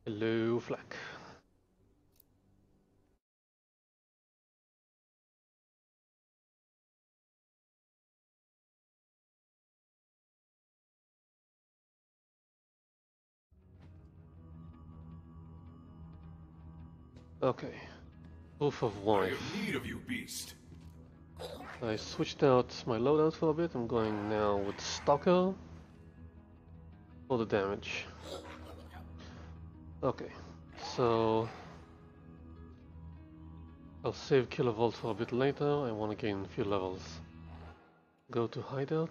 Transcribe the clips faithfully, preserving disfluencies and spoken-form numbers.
Hello, Flack. Okay. Proof of I wife. have need of you, beast. I switched out my loadout for a bit. I'm going now with Stalker for the damage. Okay, so I'll save Kilovolt for a bit later. I want to gain a few levels. Go to hideout.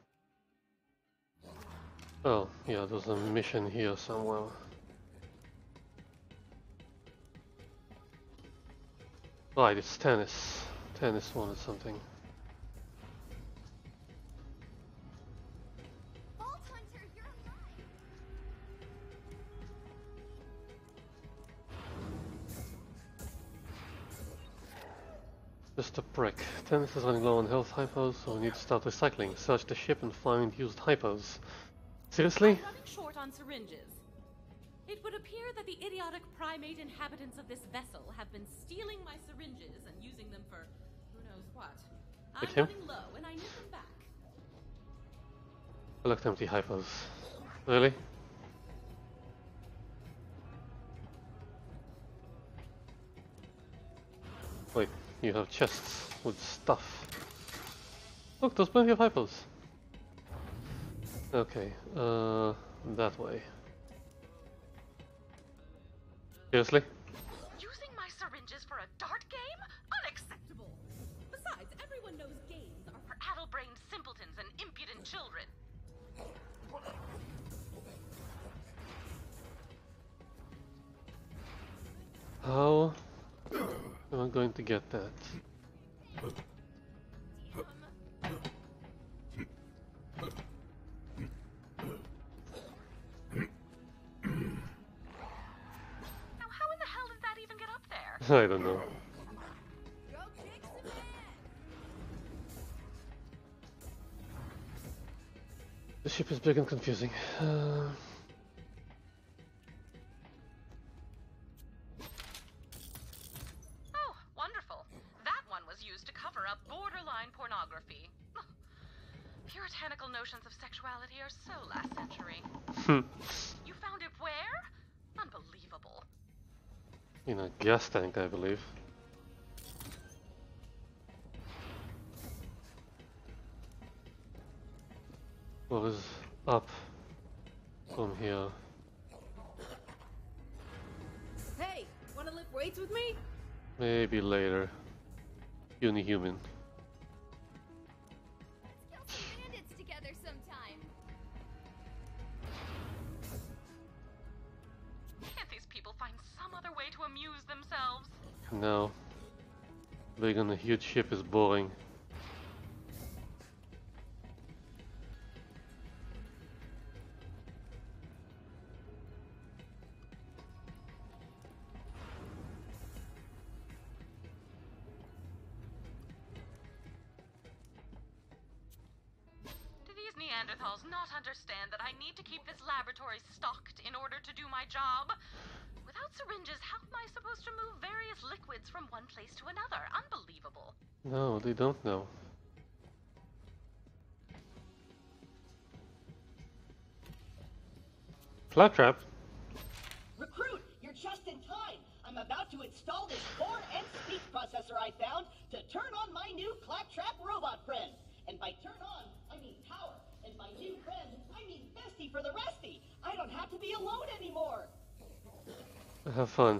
Oh, yeah, there's a mission here somewhere. Right, it's tennis. Tennis wanted something. Just a prick. Tennis is running low on health hypos, so we need to start recycling. Search the ship and find used hypos. Seriously? I'm running short on syringes. It would appear that the idiotic primate inhabitants of this vessel have been stealing my syringes and using them for who knows what. I'm Okay. running low and I need them back. Collect empty hypos. Really? Wait, you have chests with stuff. Look, there's plenty of hypos. Okay, uh, that way. Seriously? Using my syringes for a dart game? Unacceptable! Besides, everyone knows games are for addle-brained simpletons and impudent children. How am I going to get that? Now, how in the hell did that even get up there? I don't know. The ship is big and confusing. Uh, Oh, wonderful. That one was used to cover up borderline pornography. Puritanical notions of sexuality are so last century. You found it where? Unbelievable. in a gas tank, I believe. What is up from here? Hey, wanna lift weights with me? Maybe later. Uni-human. Let's kill some bandits together sometime. Can't these people find some other way to amuse themselves? No. Big on a huge ship is boring. Do these Neanderthals not understand that I need to keep this laboratory stocked in order to do my job? Without syringes, how am I supposed to move various liquids from one place to another? Unbelievable. No, they don't know. Claptrap? Recruit, you're just in time. I'm about to install this born and speech processor I found to turn on my new Claptrap robot friend. And by turn on, I mean power. And by new friend, I mean bestie for the restie. I don't have to be alone anymore. Have fun.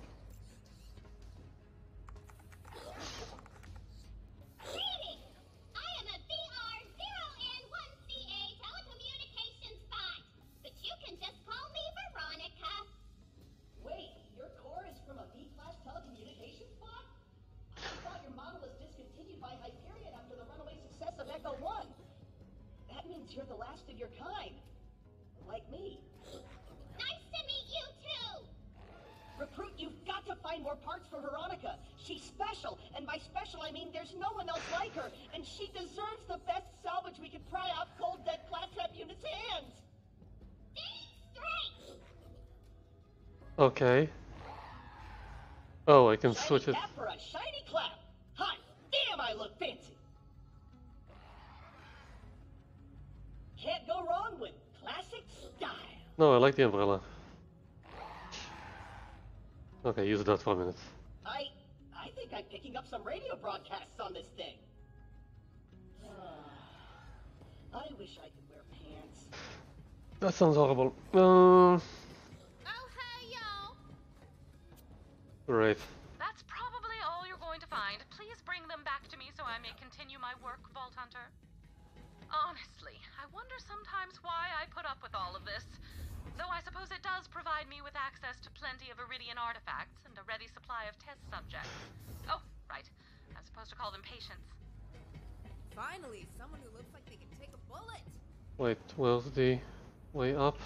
Greetings! I am a B R zero N one C A telecommunications bot, but you can just call me Veronica. Wait, your core is from a B-class telecommunications bot? I thought your model was discontinued by Hyperion after the runaway success of Echo one. That means you're the last of your kind. Like me. Nice to meet you too! Recruit, you've got to find more parts for Veronica. She's special, and by special I mean there's no one else like her, and she deserves the best salvage we could pry off cold dead Claptrap unit's hands. Stay straight! Okay. Oh, I can Shiny switch it. cap for a shiny clap. Hot damn, I look fancy. Can't go wrong with classic style. No, I like the umbrella. Okay, use that for a minute. I I think I'm picking up some radio broadcasts on this thing. I wish I could wear pants. That sounds horrible. Um. Oh, hey, y'all. Great. That's probably all you're going to find. Please bring them back to me so I may continue my work, Vault Hunter. Honestly, I wonder sometimes why I put up with all of this. Though I suppose it does provide me with access to plenty of Iridian artifacts and a ready supply of test subjects. Oh, right. I'm supposed to call them patients. Finally, someone who looks like they can take a bullet. Wait, where's the way up?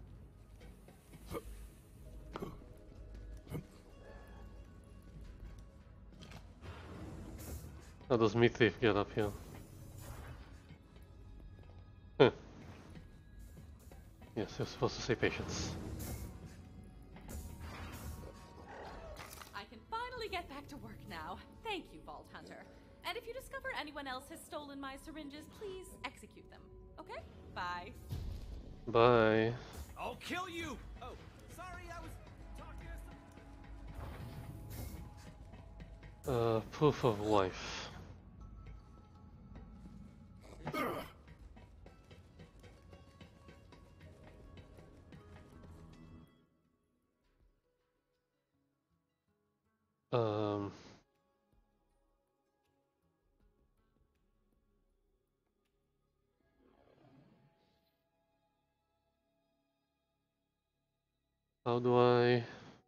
How does Meat Thief get up here? Huh. Yes, you're supposed to say patience. I can finally get back to work now. Thank you, Vault Hunter. And if you discover anyone else has stolen my syringes, please execute them. Okay? Bye. Bye. I'll kill you! Oh, sorry, I was talking to some... Uh, proof of life. Um... How do I...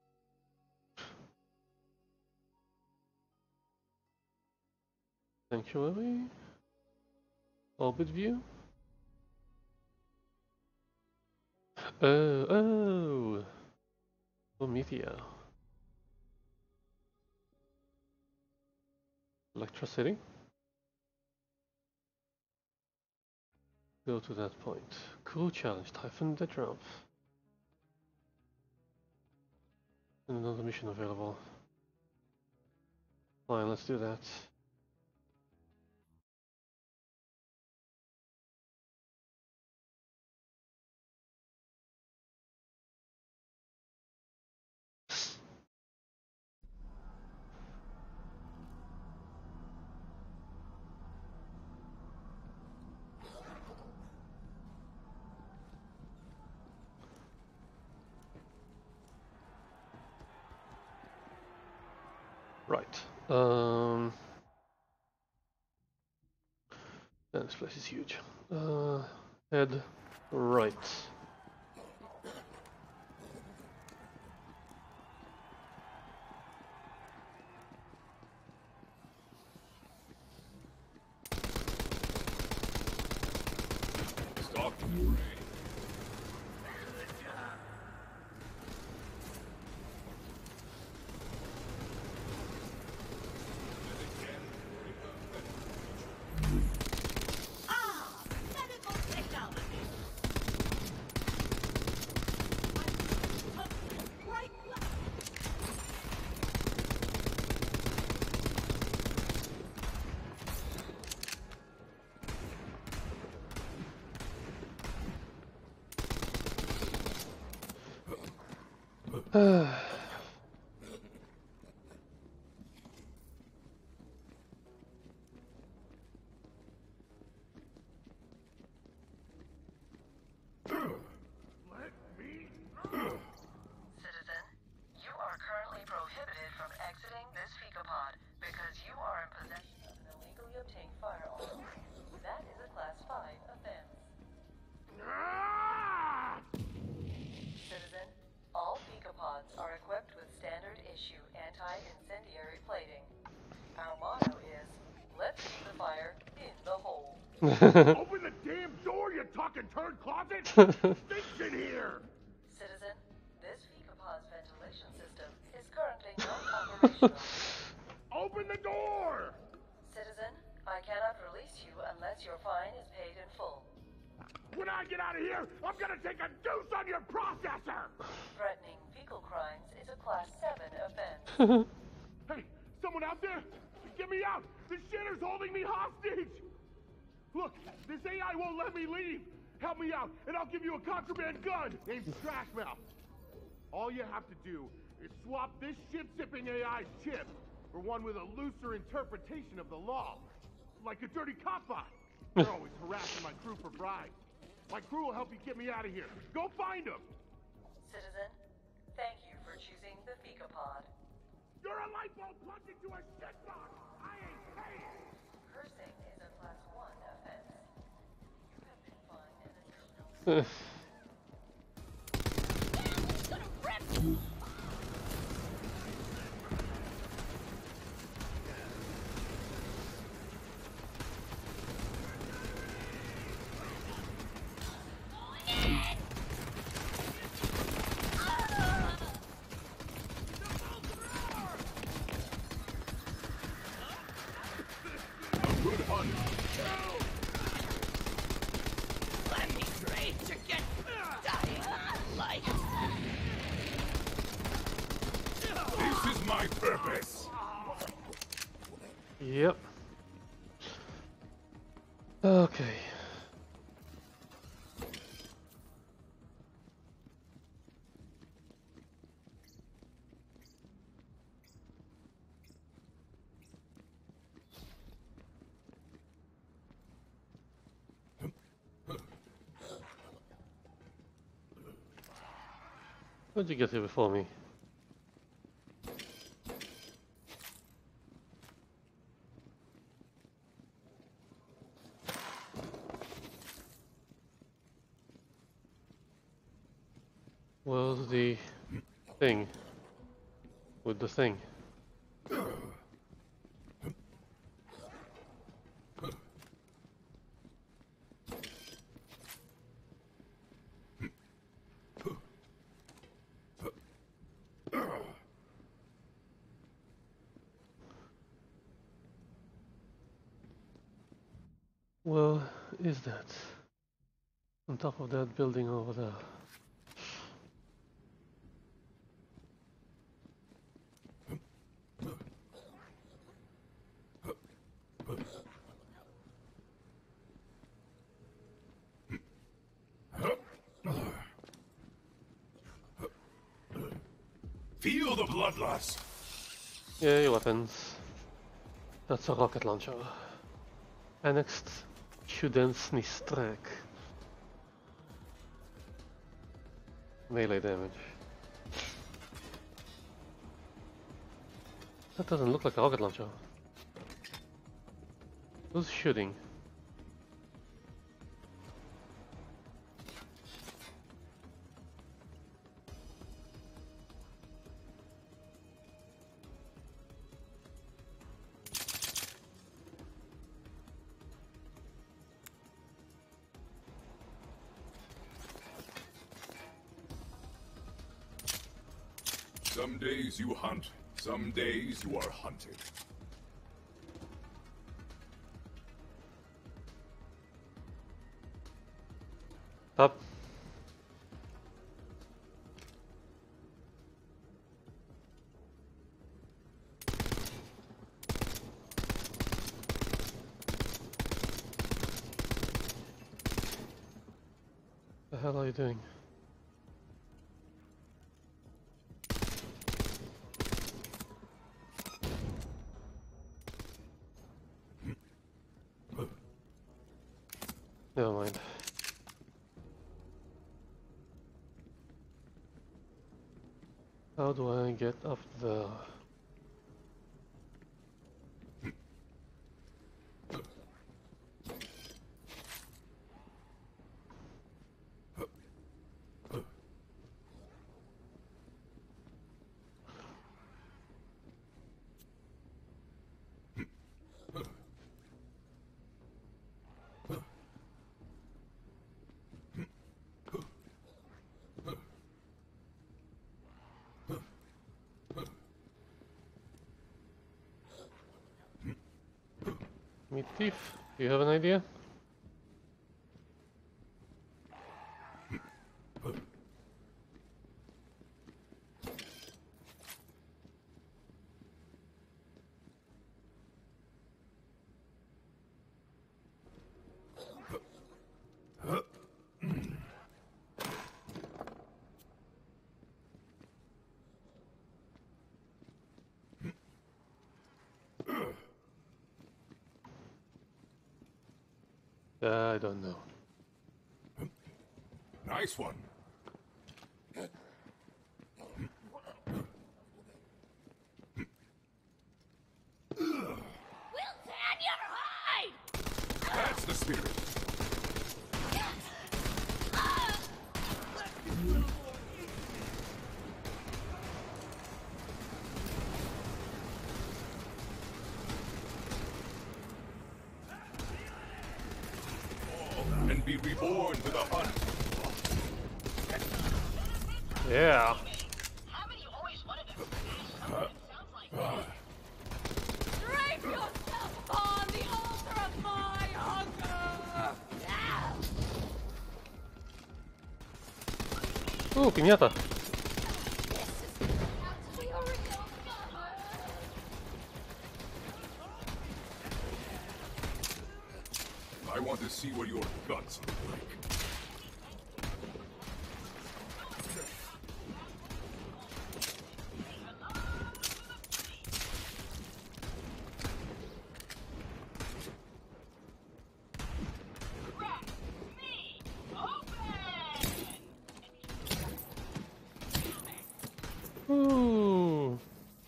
Sanctuary? Orbit view? Oh, oh! Oh, meteor. Electricity? Go to that point. Cool challenge, Typhon the Trump. And another mission available. Fine, let's do that. Right. Um, and this place is huge. Uh, head right. Stop. Ah, medical technology. Right, left. Citizen, you are currently prohibited from exiting this fecopod because you are in possession of an illegally obtained firearm. That is a Class five offense. Citizen, all fecopods are equipped with standard issue anti-incendiary plating. Our motto is, let's keep the fire in the hole. Open the damn door, you talking turd closet! Stinks in here! Citizen, this fecopod's ventilation system is currently not operational. Open the door! Citizen, I cannot release you unless your fine is paid in full. When I get out of here, I'm gonna take a deuce on your processor! Threatening fecal crimes Class seven offense. Hey, someone out there? Get me out! The shitter's holding me hostage! Look, this A I won't let me leave! Help me out, and I'll give you a contraband gun named Trashmouth. All you have to do is swap this shit-sipping A I's chip for one with a looser interpretation of the law. Like a dirty cop bot. They're always harassing my crew for bribes. My crew will help you get me out of here. Go find them! Citizen, thank you for choosing the Fika Pod. You're a light bulb plugged into a shit box! I ain't paying! Cursing is a Class one offense. You have been fined an additional... Yep. Okay. How'd you get here before me? Where's the thing? With the thing? Where is that? On top of that building over there. Feel the bloodlust. Yeah, your weapons. That's a rocket launcher. Annexed Chudensny Strak. Melee damage. That doesn't look like a rocket launcher. Who's shooting? Some days you hunt, some days you are hunted. Up. The hell are you doing? Never mind. How do I get up there? Meat thief, do you have an idea? Uh, I don't know. Nice one. Wilton, you're hide! That's the spirit. And be reborn with a hunt. Yeah. Haven't you always wanted to? It sounds like. Drape yourself upon the altar of my hunger! Uh, piñata. I want to see what your guts look like. Ooh.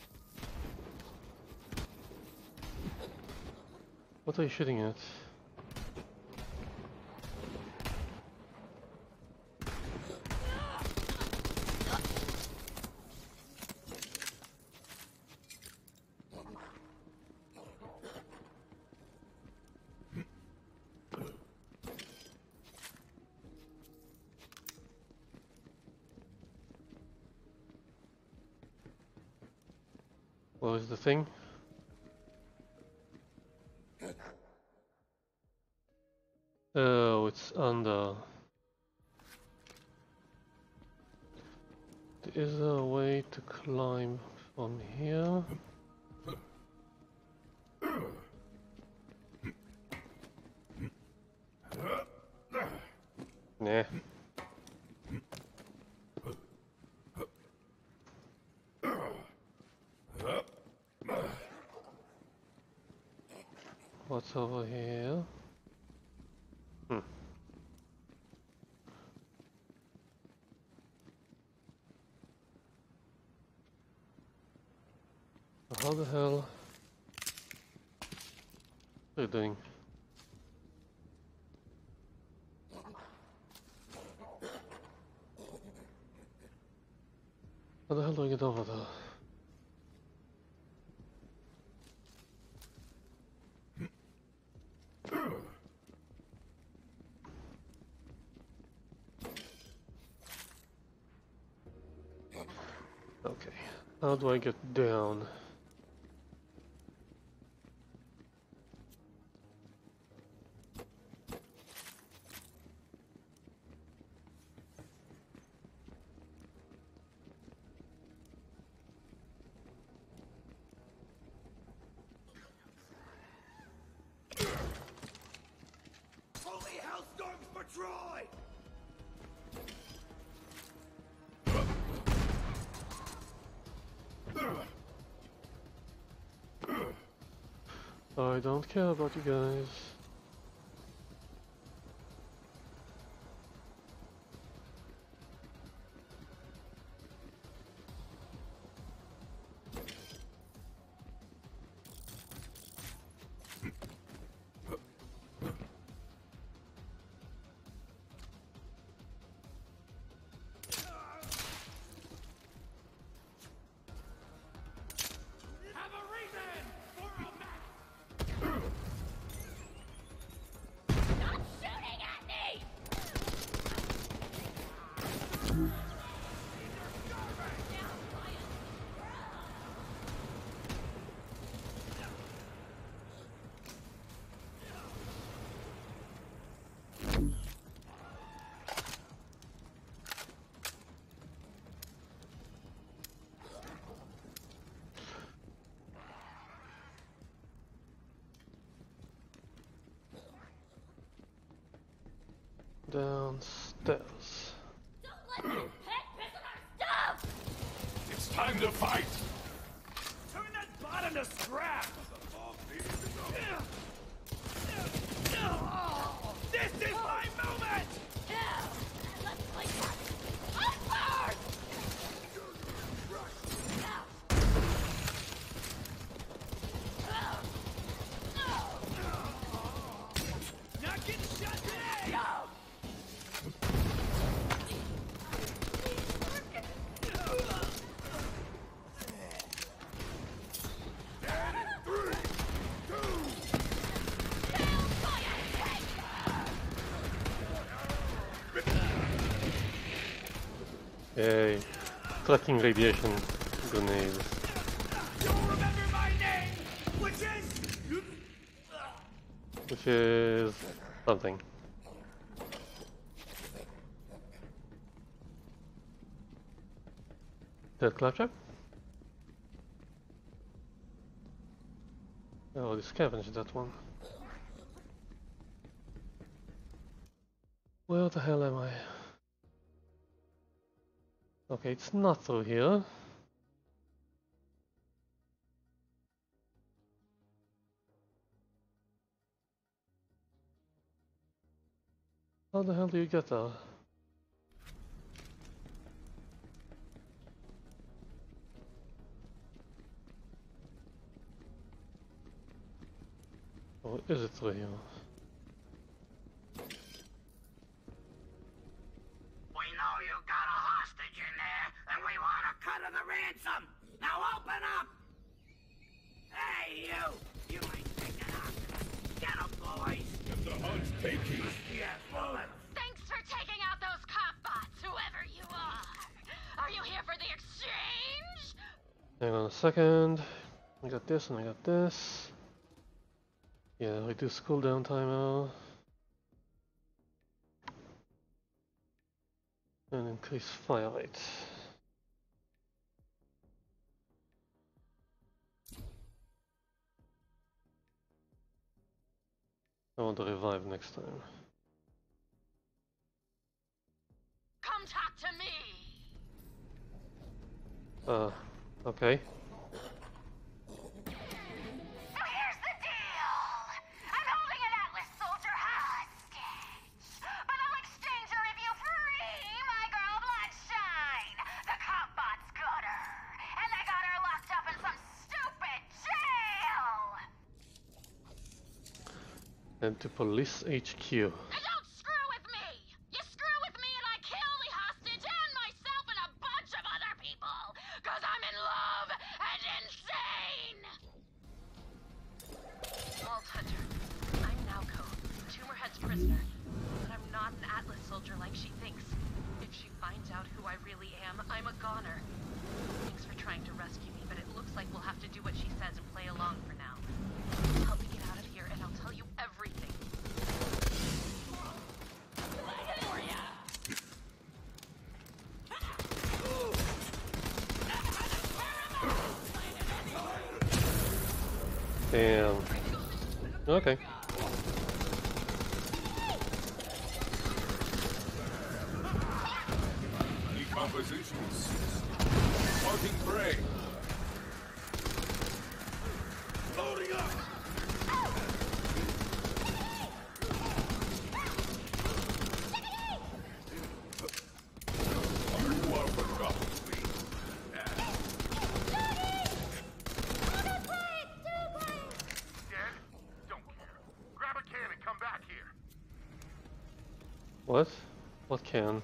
What are you shooting at? What is the thing? Oh, it's under. Is there a way to climb from here? Nah. What's over here? Hmm. How the hell are you doing? How the hell do I get over there? Okay, how do I get down? Holy hellstorms for Troy! I don't care about you guys. Have a reason for a match! Stop shooting at me! Downstairs. Don't let that pet piss on our stuff! It's time to fight! Turn that bottom to scrap! Yay. Tracking radiation grenades. You remember my name, which is... Which is something. Dead claptrap? Oh, they scavenged that one. Where the hell am I? Okay, it's not through here. How the hell do you get there? Or is it through here? We know you got a hostage in there, and we want a cut of the ransom. Now open up! Hey, you! You ain't picking up. Get 'em, boys! Let the hunt take you. Yes, bullets! Thanks for taking out those cop bots, whoever you are. Are you here for the exchange? Hang on a second. I got this and I got this. Yeah, reduce cooldown timer. And increase fire rate. I want to revive next time. Come talk to me. Uh, okay. So here's the deal. I'm holding an Atlas soldier hostage, but I'll exchange her if you free my girl Bloodshine. The cop bots got her, and they got her locked up in some stupid jail. And to police H Q. And don't screw with me. You screw with me and I kill the hostage and myself and a bunch of other people. Cause I'm in love and insane. Vault Hunter, I'm Nalco, Tumorhead's prisoner. But I'm not an Atlas soldier like she thinks. If she finds out who I really am, I'm a goner. Thanks for trying to rescue me, but it looks like we'll have to do what she says and play along for now. Help me get out of here and I'll tell you everything. Damn. Okay. Decompositions. Parting prey. Loading up. Are you out for trouble, Lee? Dead? Don't care. Grab a can and come back here. What? What can?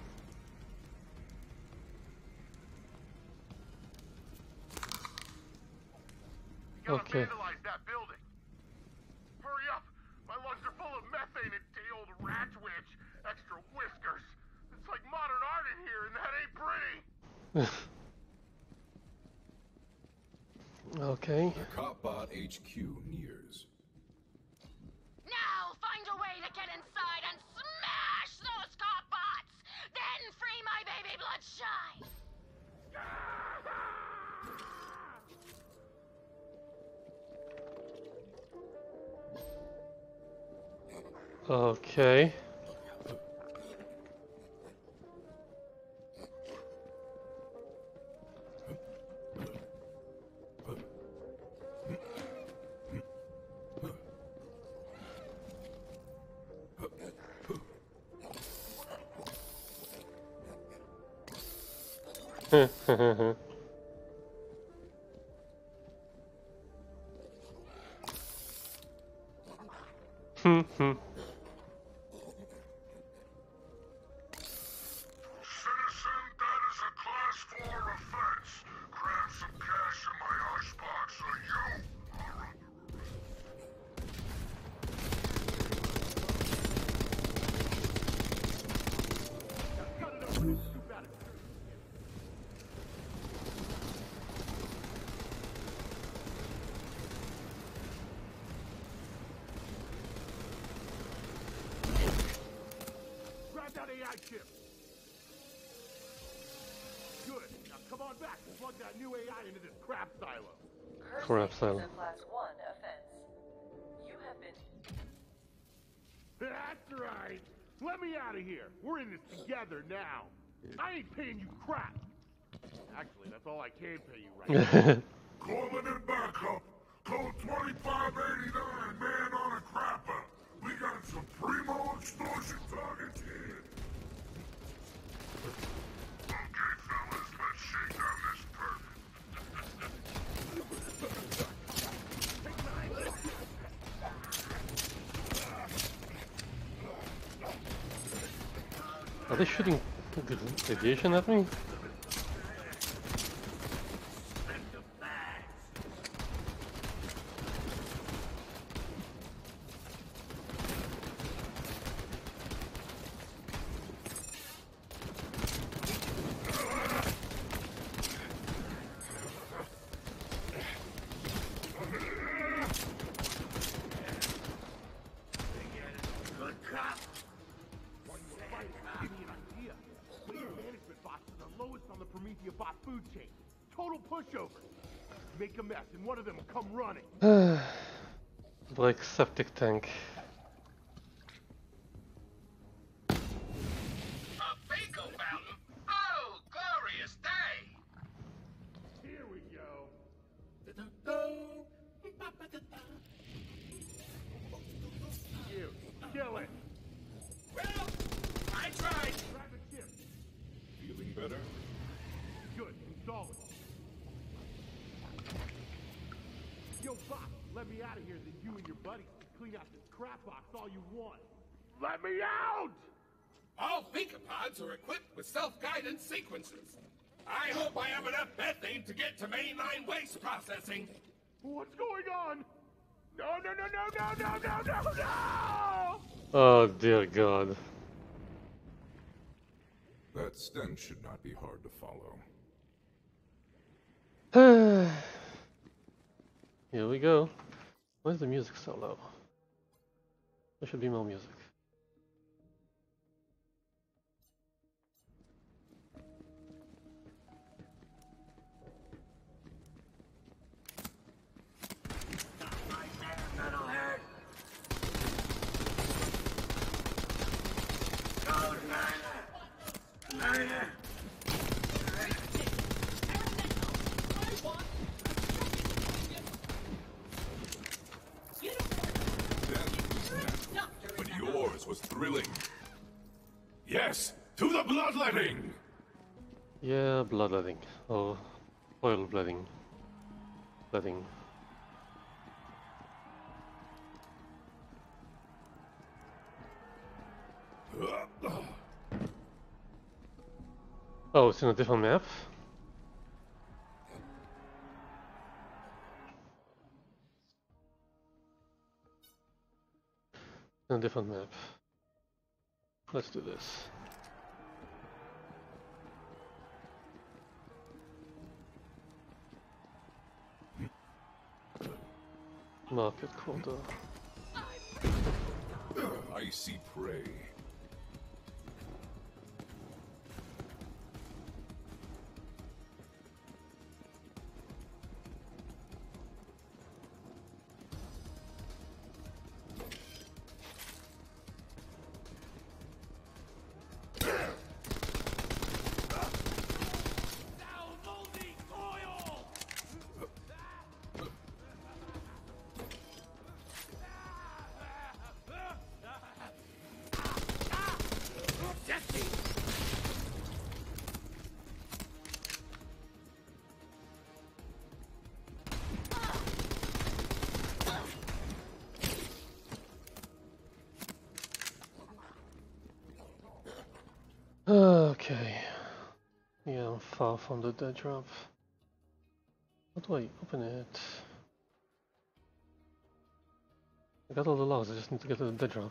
You gotta Okay. vandalize that building. Hurry up! My lungs are full of methane and day-old rat witch. Extra whiskers. It's like modern art in here, and that ain't pretty. Okay. The Copbot H Q nears. Now find a way to get inside and smash those cop bots! Then free my baby Bloodshine! Okay. Hmm hmm. Citizen, that is a class four offense. Grab some cash in my icebox or you are under arrest. ship. Good. Now come on back and plug that new A I into this crap silo. Crap Cursing silo. is a class one offense. You have been... That's right. Let me out of here. We're in this together now. I ain't paying you crap. Actually, that's all I can pay you right now. Calling it backup. Code twenty-five eighty-nine, man on a crapper. We got some primo extortion targets here. Okay, fellas, let's shake down this perk. Are they shooting radiation at me? Food chain. Total pushover. Make a mess and one of them will come running. Like septic tank. A fecal fountain? Oh, glorious day! Here we go. You, kill it. Well, I tried. Grab a chip. Feeling better? Good, install it. Yo, Bob, let me out of here, then you and your buddies can clean out this crap box all you want. Let me out! All Fecopods are equipped with self-guidance sequences. I hope I have enough methane to get to mainline waste processing. What's going on? No, no, no, no, no, no, no, no, no! Oh dear God. That stench should not be hard to follow. Here we go. Why is the music so low? There should be more music. But yours was thrilling. Yes, to the bloodletting! Yeah, bloodletting. Or oil bleeding. Bleeding. Oh, it's in a different map? In a different map. Let's do this. Market quarter. Icy prey. Okay. Yeah, I'm far from the dead drop. How do I open it? I got all the logs, I just need to get to the dead drop.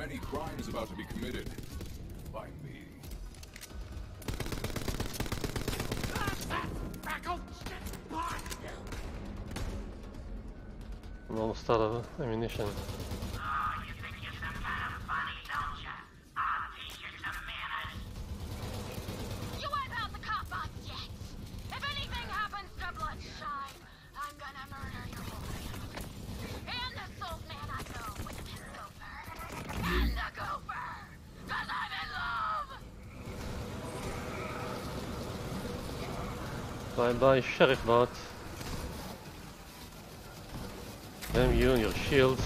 many crimes about to be committed by me. I'm almost out of ammunition. You wipe out the cop bots yet? If anything happens to Bloodshine, I'm gonna murder your whole family. And the salt man I know with his gopher. And the gopher! Cause I'm in love! Bye bye, Sheriff Bot. Damn you and your shields.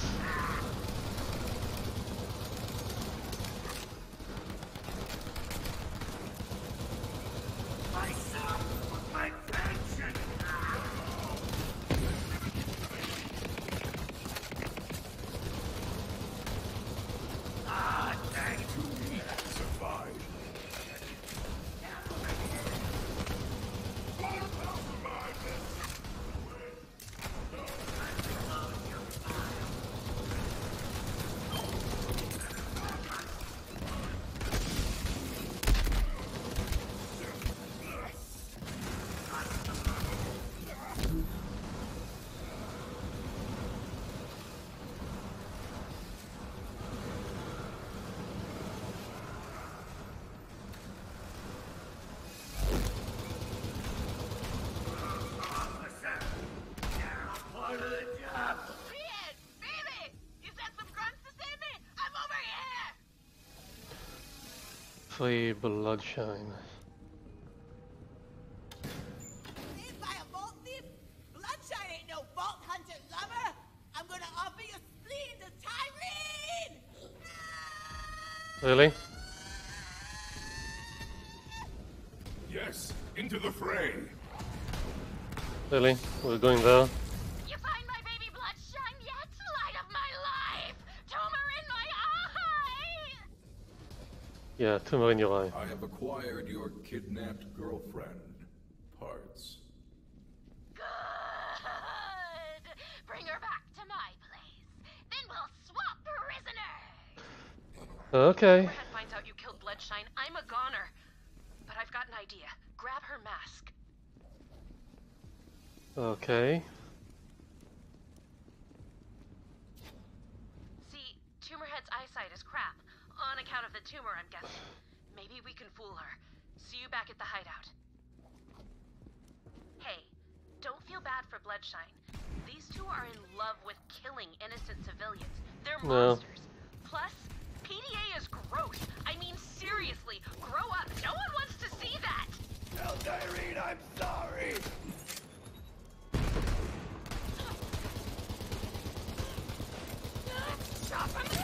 Free Bloodshine. If I a vault thief, Bloodshine ain't no vault hunter lover. I'm gonna offer your spleen to Tyreen. Really? Yes, into the fray. Really? We're going there? You find my baby Bloodshine yet? Light of my life! Tumor in my eye! Yeah, tumor in your eye. I have acquired your kidnapped girlfriend parts. Good! Bring her back to my place. Then we'll swap prisoners! Okay. Overhead finds out you killed Bloodshine. I'm a goner. But I've got an idea. Grab her mask. Okay. See, Tumorhead's eyesight is crap. On account of the tumor, I'm guessing. Maybe we can fool her. See you back at the hideout. Hey, don't feel bad for Bloodshine. These two are in love with killing innocent civilians. They're No. monsters. Plus, P D A is gross. I mean, seriously, grow up. No one wants to see that. Tell Tyreen I'm sorry. Stop him!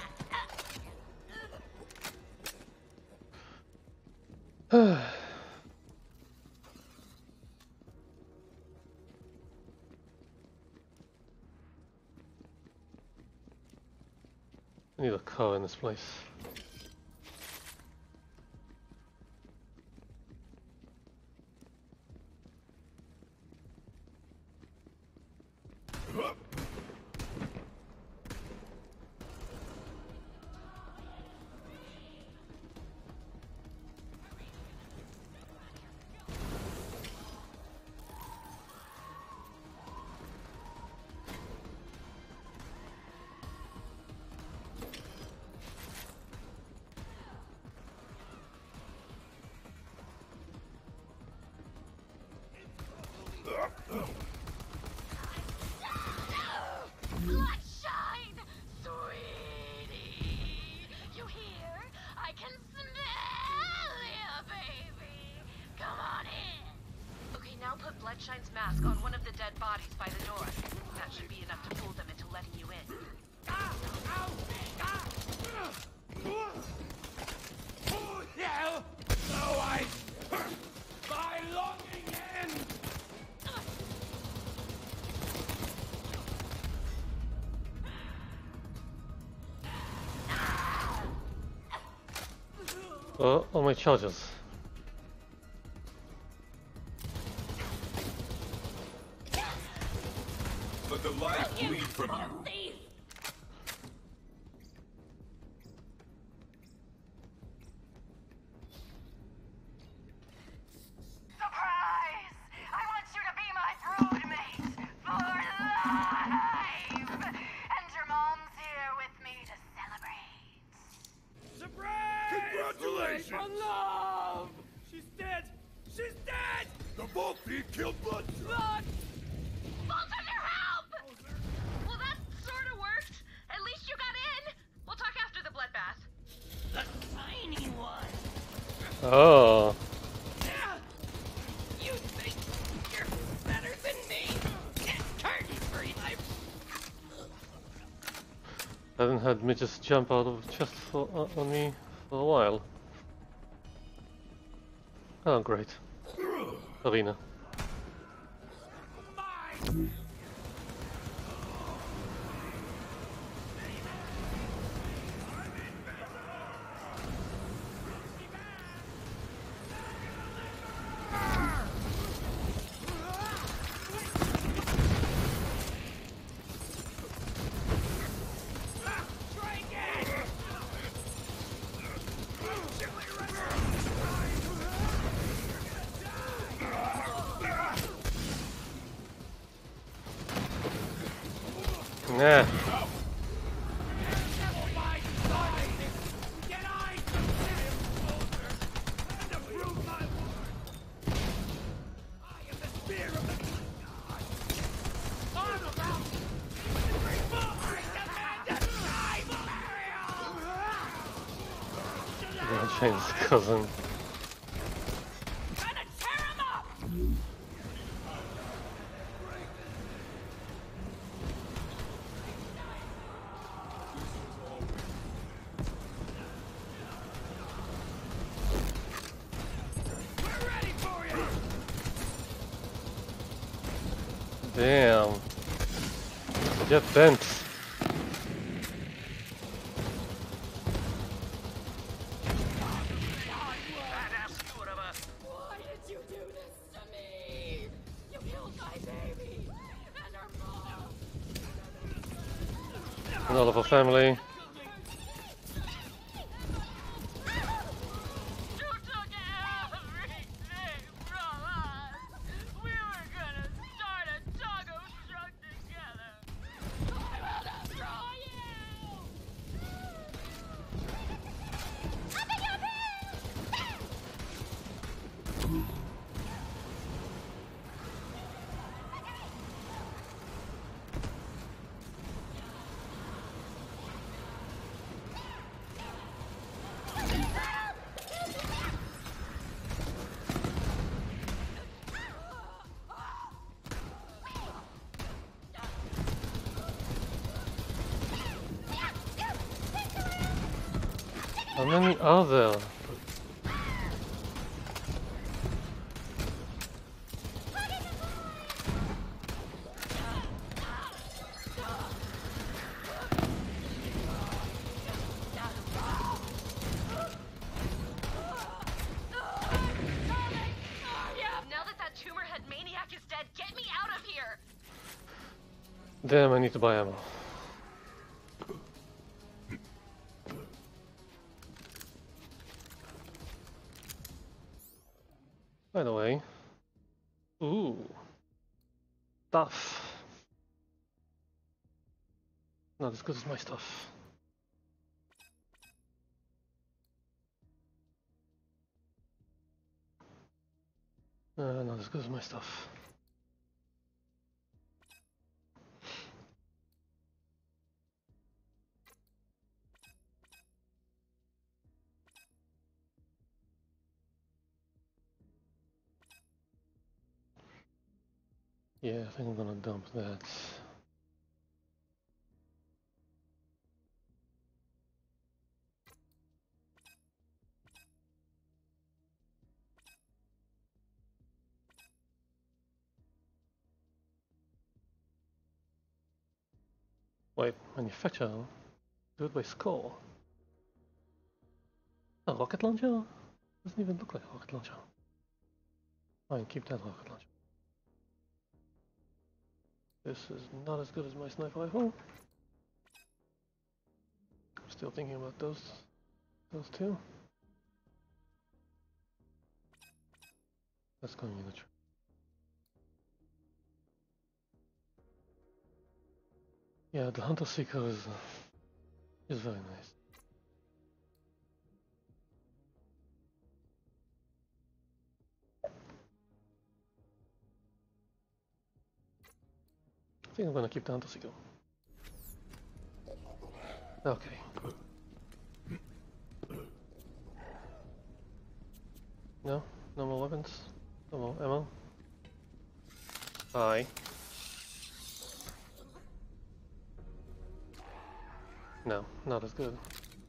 I need a car in this place. Bloodshine! Sweetie! You hear? I can smell you, baby! Come on in! Okay, now put Bloodshine's mask on one of the dead bodies by the door. That should be enough to fool them into letting you in. Oh, yeah! No, I... My longing ends! Oh, all my charges. Let the life bleed from you. Congratulations! My love! She's dead! She's dead! The Vault Thief killed Bloodshot! Blood! Vault Hunter, help! Well, that sort of worked. At least you got in. We'll talk after the bloodbath. The tiny one. Oh. You think you're better than me? Turkey for you. I haven't had midgets jump out of the chest for, uh, on me for a while. Oh, great. Arena. Nah. Shane's cousin. Damn. Get bent. Why did you do this to me? You killed my baby and her mom. And all of our family. You took everything from us. We were gonna start a taco truck together. I will destroy you. How many are there? Now that that tumor head maniac is dead, get me out of here. Damn, I need to buy ammo. By the way, ooh, stuff. Not as good as my stuff. Uh, not as good as my stuff. Yeah, I think I'm gonna dump that. Wait, manufacture? Do it by skull. A rocket launcher? Doesn't even look like a rocket launcher. Fine, keep that rocket launcher. This is not as good as my sniper rifle. I'm still thinking about those, those two. That's going in the tree. Yeah, the Hunter Seeker is, uh, is very nice. think I'm gonna keep the Hunter Seagull. Okay. No? No more weapons? No more ammo? Aye. No, not as good.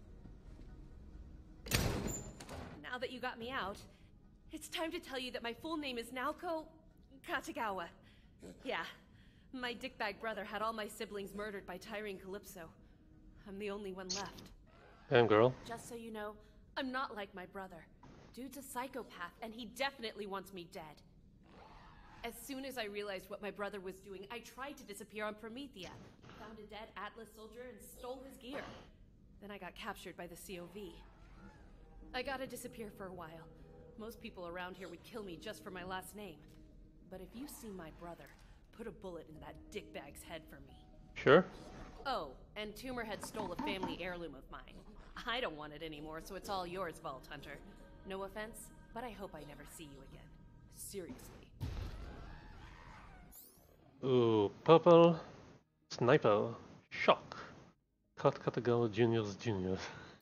Now that you got me out, it's time to tell you that my full name is Naoko Katagawa. Yeah, my dickbag brother had all my siblings murdered by Tyrene Calypso. I'm the only one left. Damn, girl. Just so you know, I'm not like my brother. Dude's a psychopath, and he definitely wants me dead. As soon as I realized what my brother was doing, I tried to disappear on Promethea, found a dead Atlas soldier, and stole his gear. Then I got captured by the C O V. I gotta disappear for a while. Most people around here would kill me just for my last name. But if you see my brother, put a bullet in that dickbag's head for me. Sure. Oh, and Tumorhead stole a family heirloom of mine. I don't want it anymore, so it's all yours, Vault Hunter. No offense, but I hope I never see you again. Seriously. Ooh, purple. Sniper. Shock. Cut Katagawa Juniors Juniors.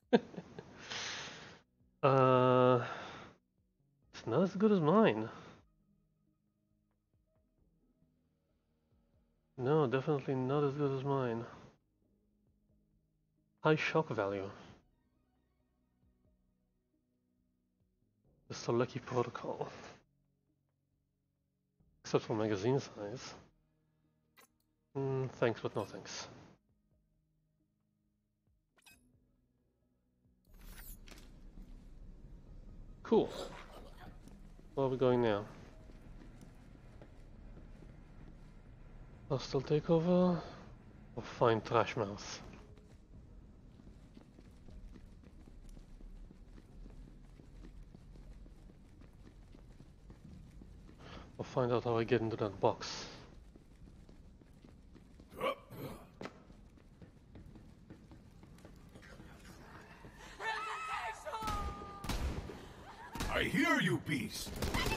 uh, it's not as good as mine. No, definitely not as good as mine. High shock value. The Solecki protocol. Except for magazine size. Mm, thanks, but no thanks. Cool. Where are we going now? Hostile takeover? Or find Trashmouth? Or find out how I get into that box. I hear you, beast!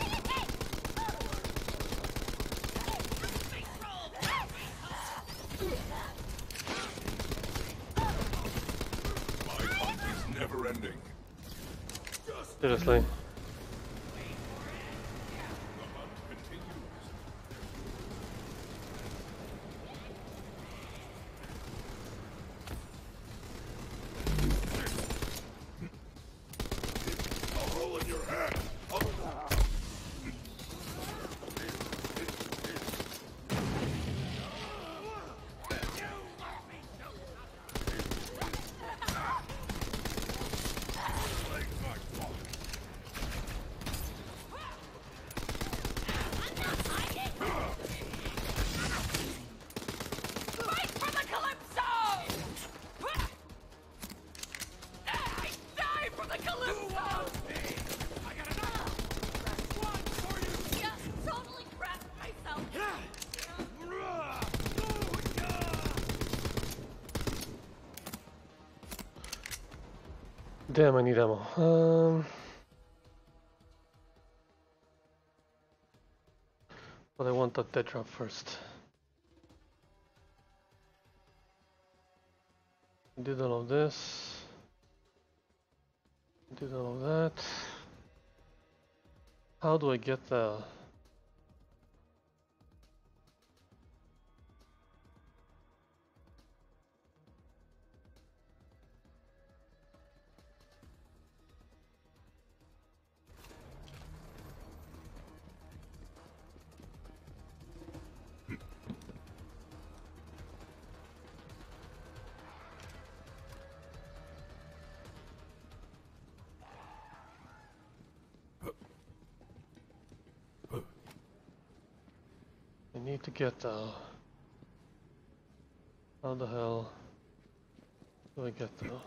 My hunt is never ending. Seriously. Damn, I need ammo. Um, but I want that dead drop first. Did all of this. Did all of that. How do I get there? I need to get there. How the hell do I get there?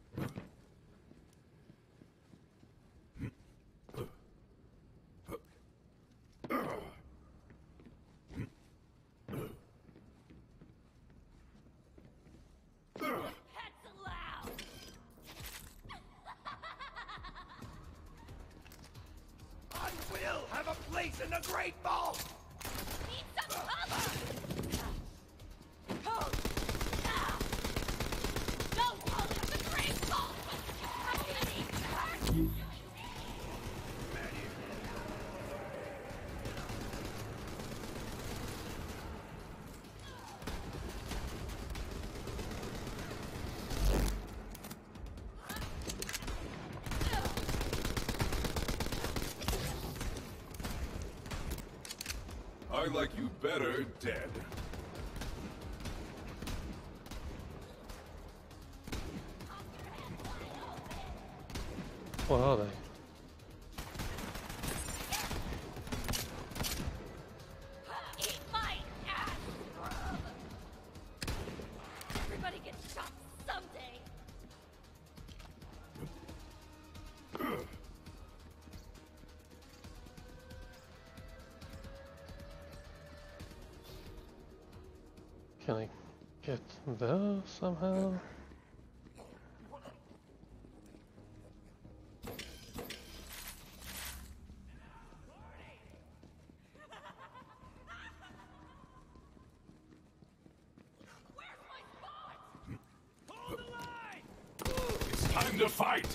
I will have a place in the Great Ball! Need some cover! I like you better dead. What are they? Eat my ass! Everybody gets shot someday. Can I get there somehow? It's time to fight!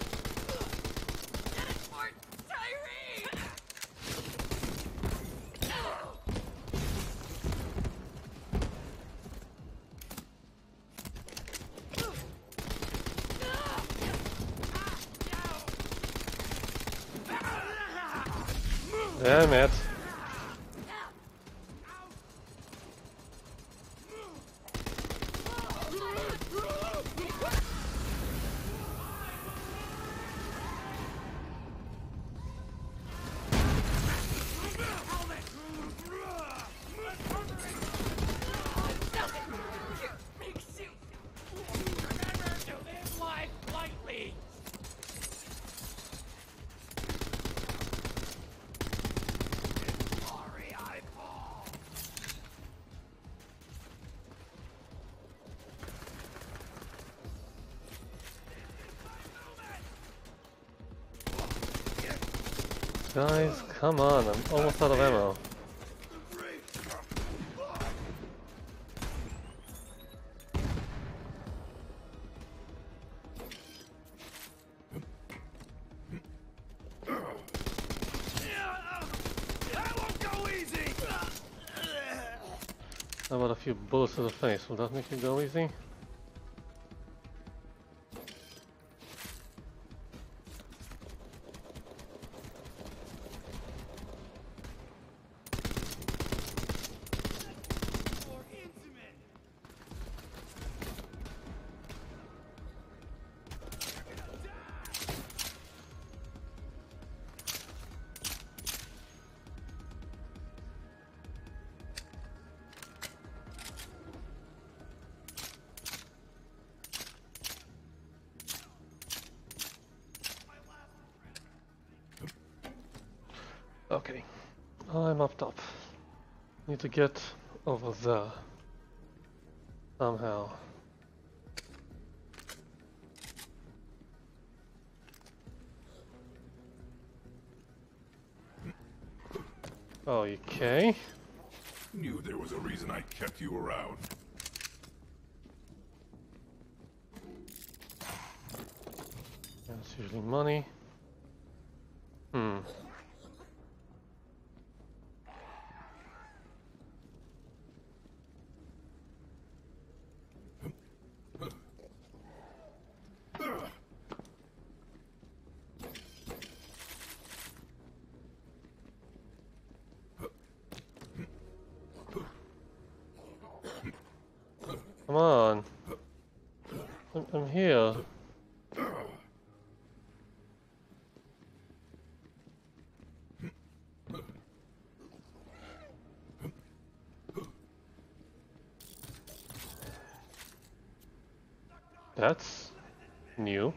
Damn it. Guys, come on, I'm almost out of ammo. How about a few bullets to the face? Will that make you go easy? Okay, I'm up top. Need to get over there somehow. Okay. Knew there was a reason I kept you around. That's usually money. Hmm. Come on. I'm, I'm here. That's new.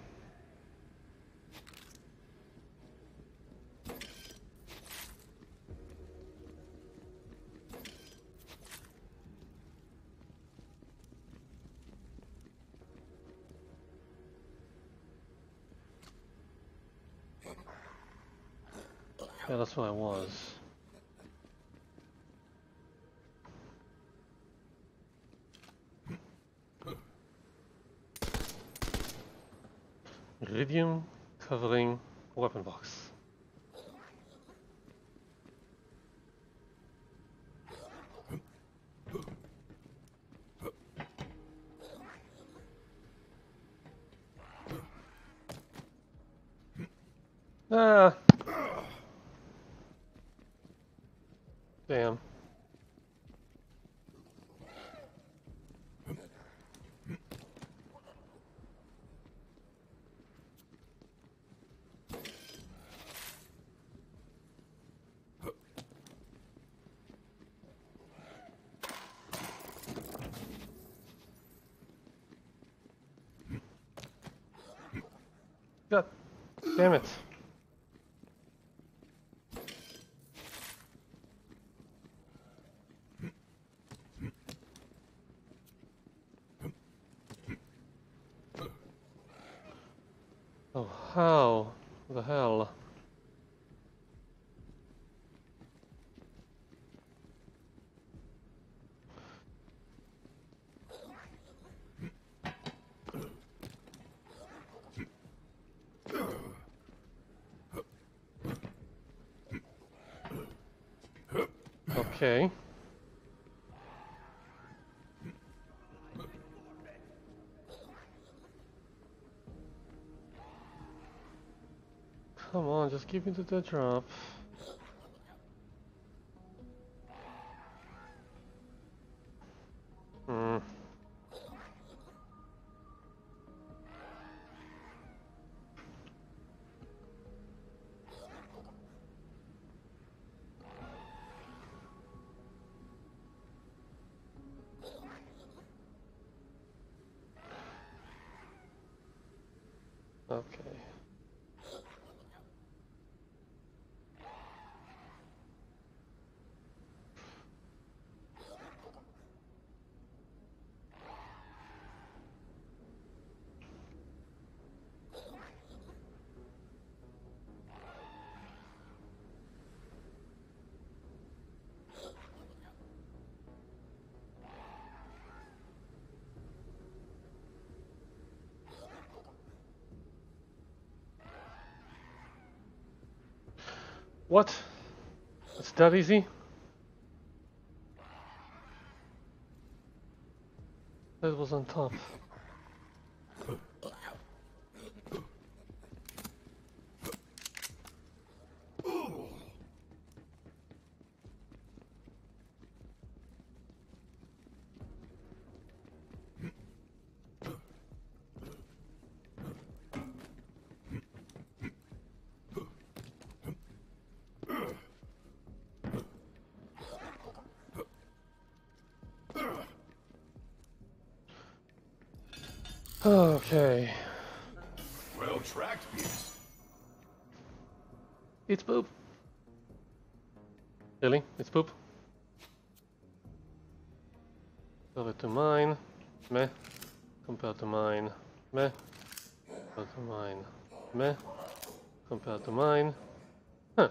Yeah, that's what I was. Iridium covering weapon box. Ah. Damn. Damn it. Oh, how the hell? Okay. Come on, just give me the dead drop. Hmm. Okay. What? It's that easy? That was on top. Okay. Well tracked, Beast. It's poop. Really? It's poop? Compared to mine. Meh. Compared to mine. Meh. Compared to mine. Meh. Compared to mine. Huh.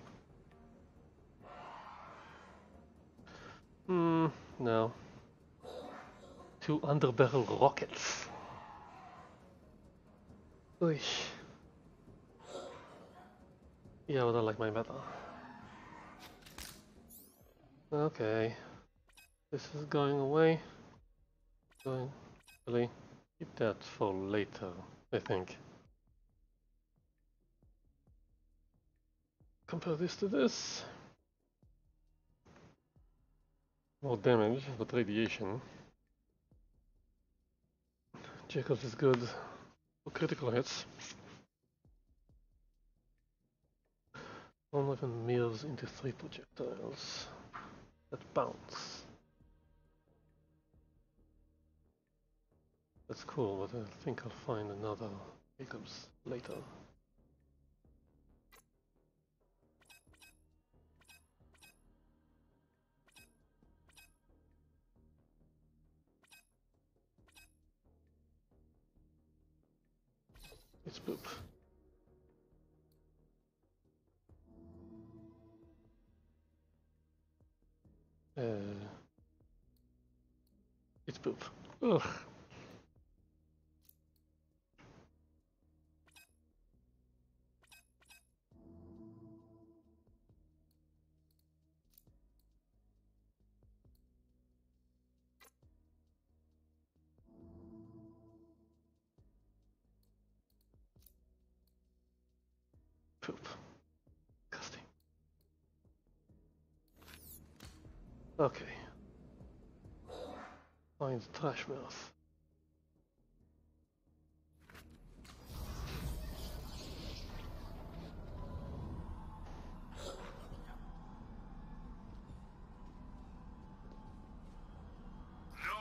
Hmm. No. Two underbarrel rockets. Oy. Yeah, but I like mine better. Okay. This is going away. Going. Really? Keep that for later, I think. Compare this to this. More damage, but radiation. Jacobs is good for critical hits. One weapon mirrors into three projectiles that bounce. That's cool, but I think I'll find another Jacobs later. It's poop. Uh, it's poop. Ugh. Poop. Disgusting. Okay. Find trash mouth. No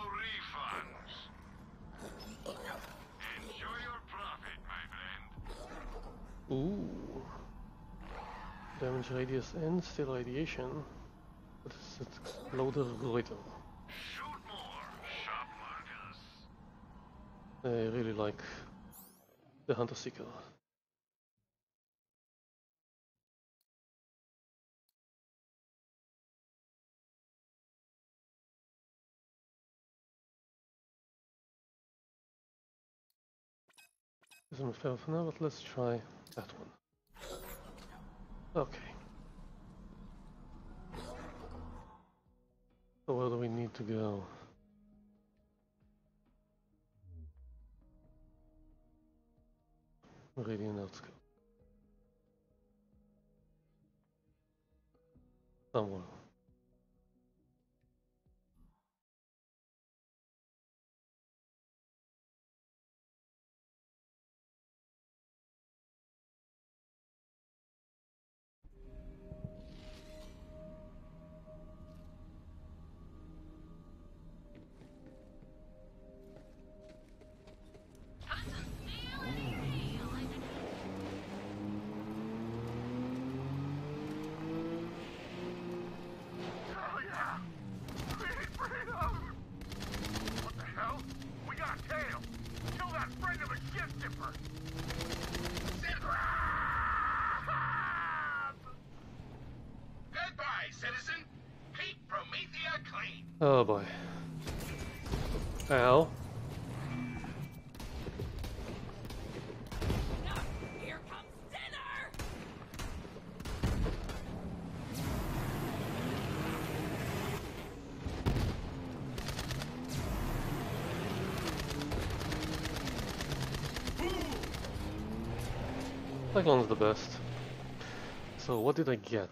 refunds. Enjoy your profit, my friend. Ooh. Damage radius and still radiation. What is it? Exploder Goiter. Shoot more, sharp markers. I really like the Hunter Seeker. Isn't fair for now, but let's try that one. Okay. So where do we need to go? Meridian outskirts. Somewhere. Hell yeah! Speed freedom! What the hell? We got a tail! Kill that friend of a shit dipper! Goodbye, citizen. Keep Promethea clean. Oh boy. Ow. Here comes dinner! Cyclone's the best. So what did I get?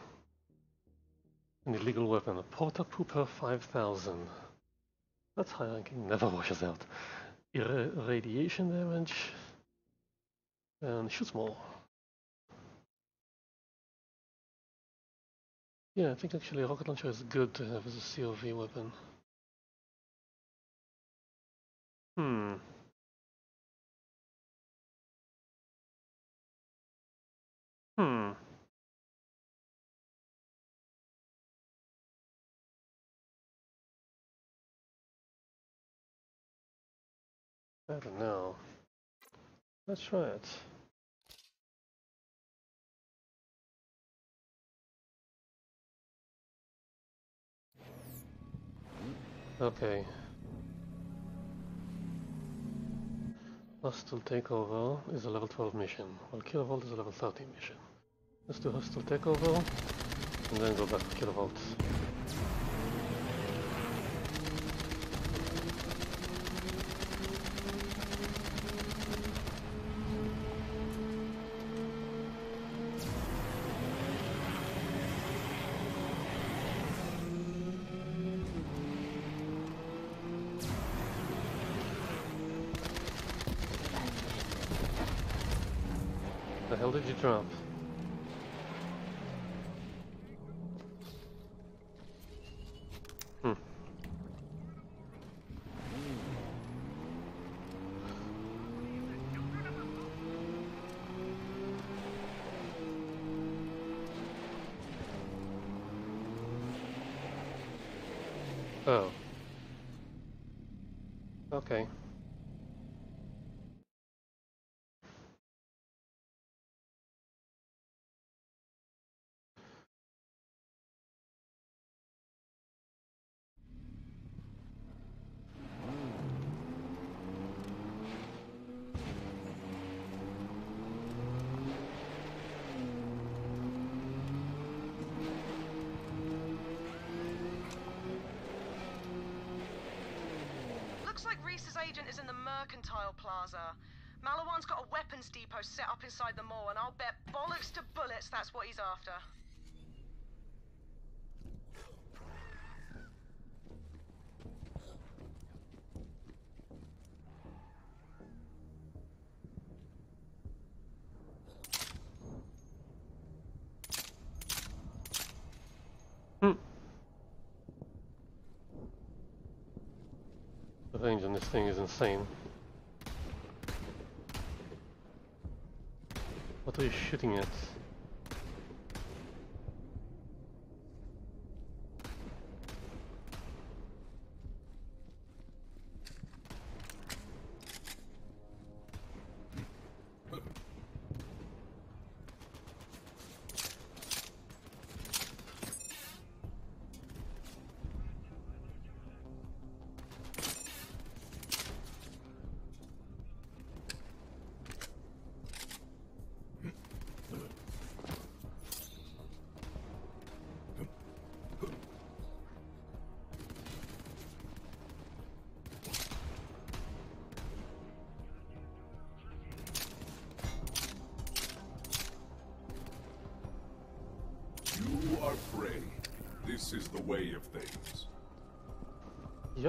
An illegal weapon, a Porta Pooper five thousand. That's high ranking, never washes out. Ir radiation damage. And shoots more. Yeah, I think actually a rocket launcher is good to have as a C O V weapon. Hmm. Hmm. I don't know. Let's try it. Okay. Hostile Takeover is a level twelve mission, while Kilovolt is a level thirteen mission. Let's do Hostile Takeover, and then go back to Kilovolt. The hell did you drop? Hmm. Oh. Okay. Looks like Reese's agent is in the Mercantile Plaza. Malawan's got a weapons depot set up inside the mall, and I'll bet bollocks to bullets that's what he's after. Hmm. The range on this thing is insane. What What are you shooting at? You are prey. This is the way of things. Yep.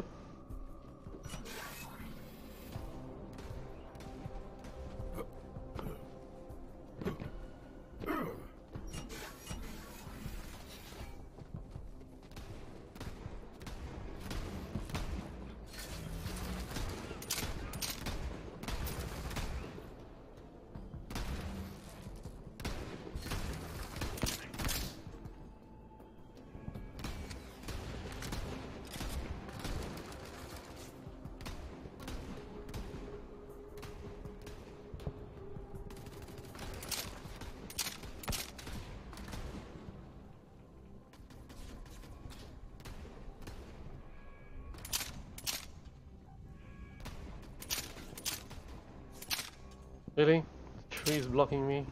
Really? The tree is blocking me.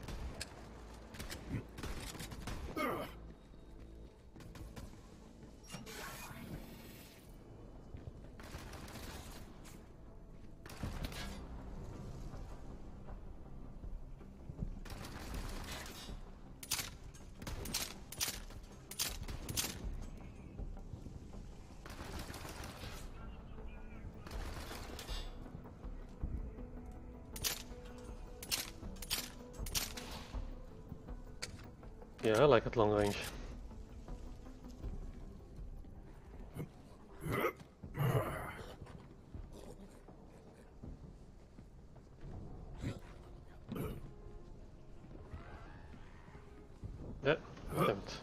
Yeah, I like it long range. Yeah, attempt.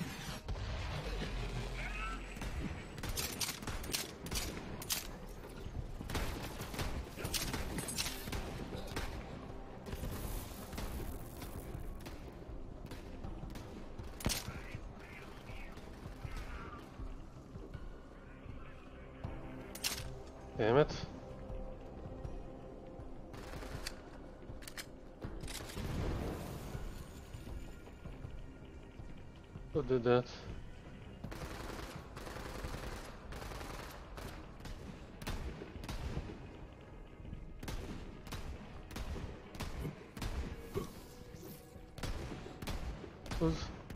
Damn it. Who did that? Who's...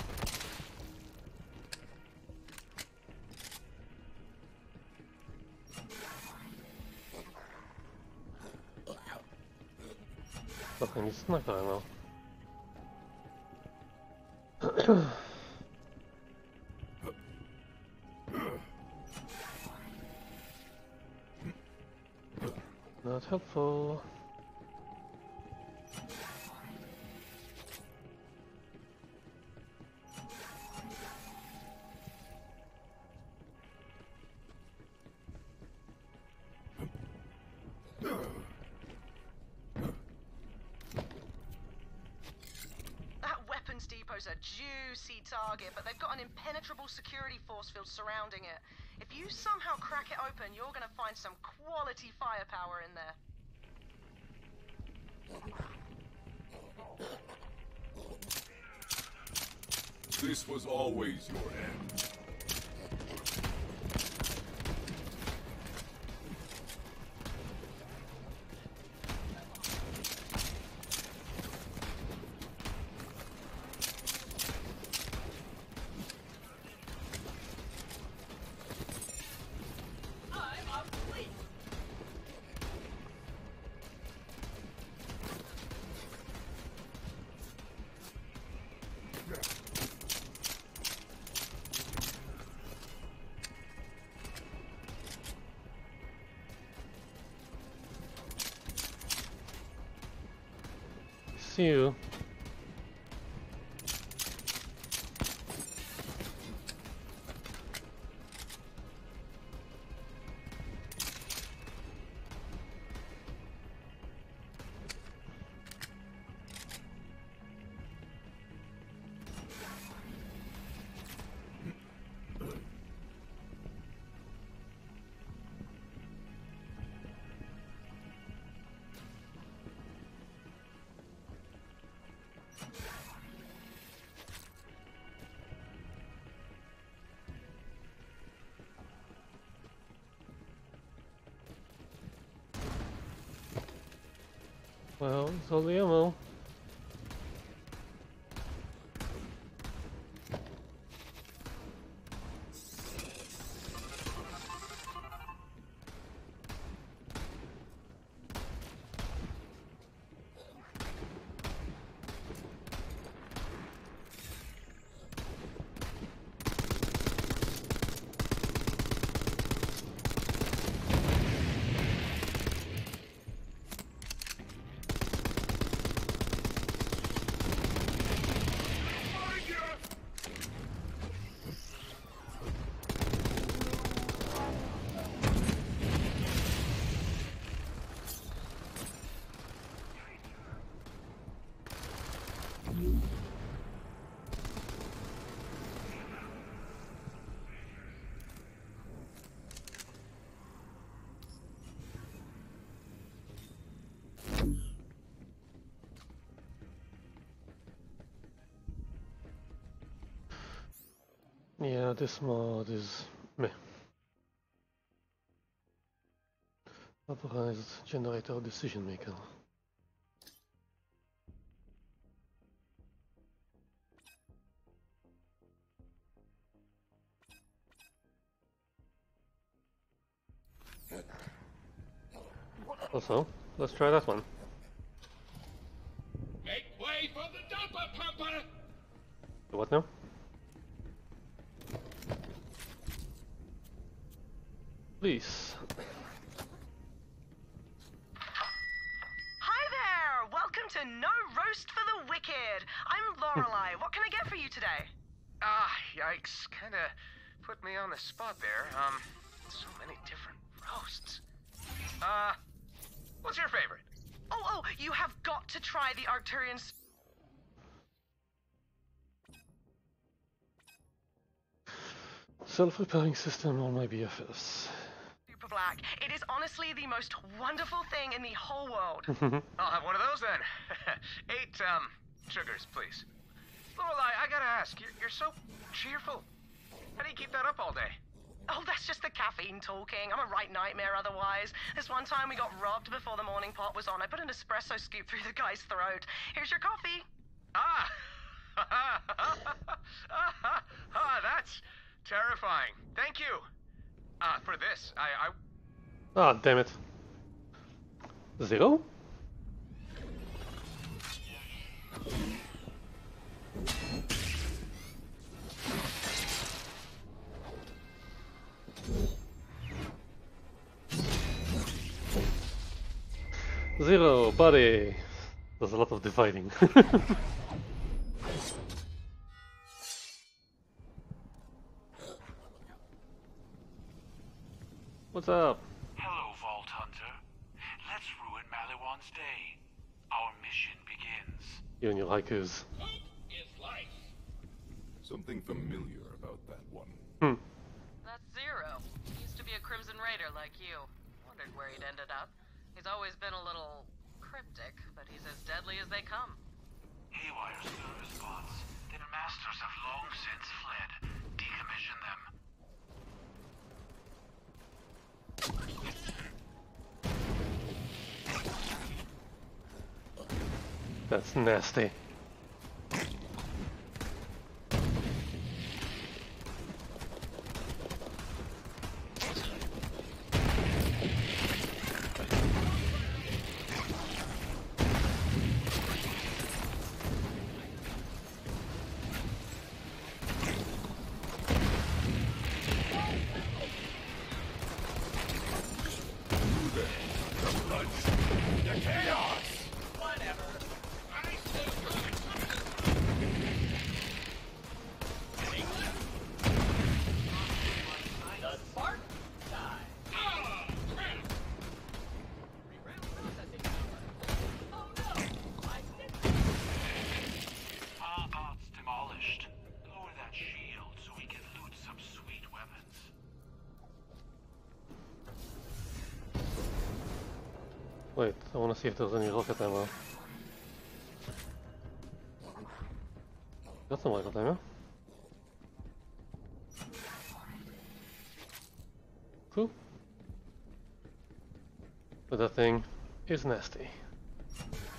Fucking he's sniper now. Not helpful. Depot's a juicy target, but they've got an impenetrable security force field surrounding it. If you somehow crack it open, you're gonna find some quality firepower in there. This was always your end. See you. Well, it's all the ammo. Yeah, this mod is meh. Authorized generator decision maker. Also, let's try that one. Make way for the dumper pumper! What now? Please. Hi there! Welcome to No Roast for the Wicked. I'm Lorelei. What can I get for you today? Ah, yikes. Kinda put me on the spot there. Um, so many different roasts. Uh, what's your favorite? Oh, oh, you have got to try the Arcturian... Self-repairing system on my B F S. Super Black. It is honestly the most wonderful thing in the whole world. I'll have one of those then. Eight, um, sugars, please. Lorelei, I gotta ask, you're, you're so cheerful. How do you keep that up all day? Oh, that's just the caffeine talking. I'm a right nightmare otherwise. This one time we got robbed before the morning pot was on. I put an espresso scoop through the guy's throat. Here's your coffee. Ah! ah, that's terrifying. Thank you. Uh, for this, I... I... Ah, damn it. Zero? Zero, buddy. There's a lot of dividing. What's up? Hello, Vault Hunter. Let's ruin Maliwan's day. Our mission begins. You and your haikus. Something familiar about that one. Hmm. That's Zero. He used to be a Crimson Raider like you. Wondered where he'd ended up. He's always been a little cryptic, but he's as deadly as they come. Haywire's service bots. Their masters have long since fled. Decommission them. That's nasty. Wait, I want to see if there's any rocket ammo. Got some rocket ammo. Cool. But that thing is nasty.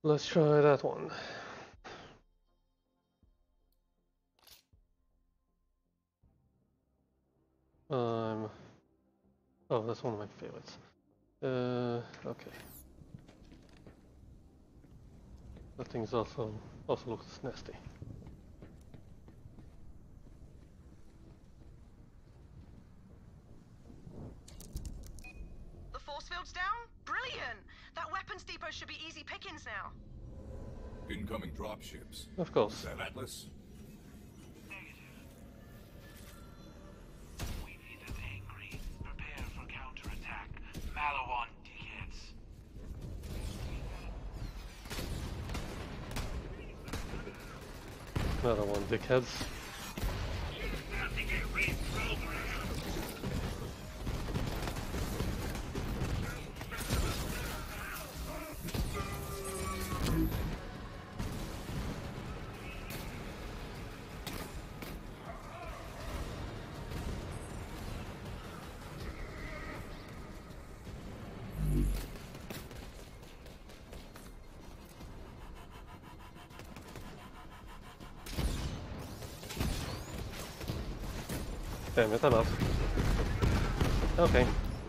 Let's try that one. Um, oh, that's one of my favorites. Uh, okay. That thing's also also looks nasty. The force field's down? Brilliant! That weapons depot should be easy pickings now. Incoming dropships. Of course. Is that Atlas? We need it angry. Prepare for counterattack. Malawan dickheads. Another one, dickheads. Damn it, I'm out. Okay.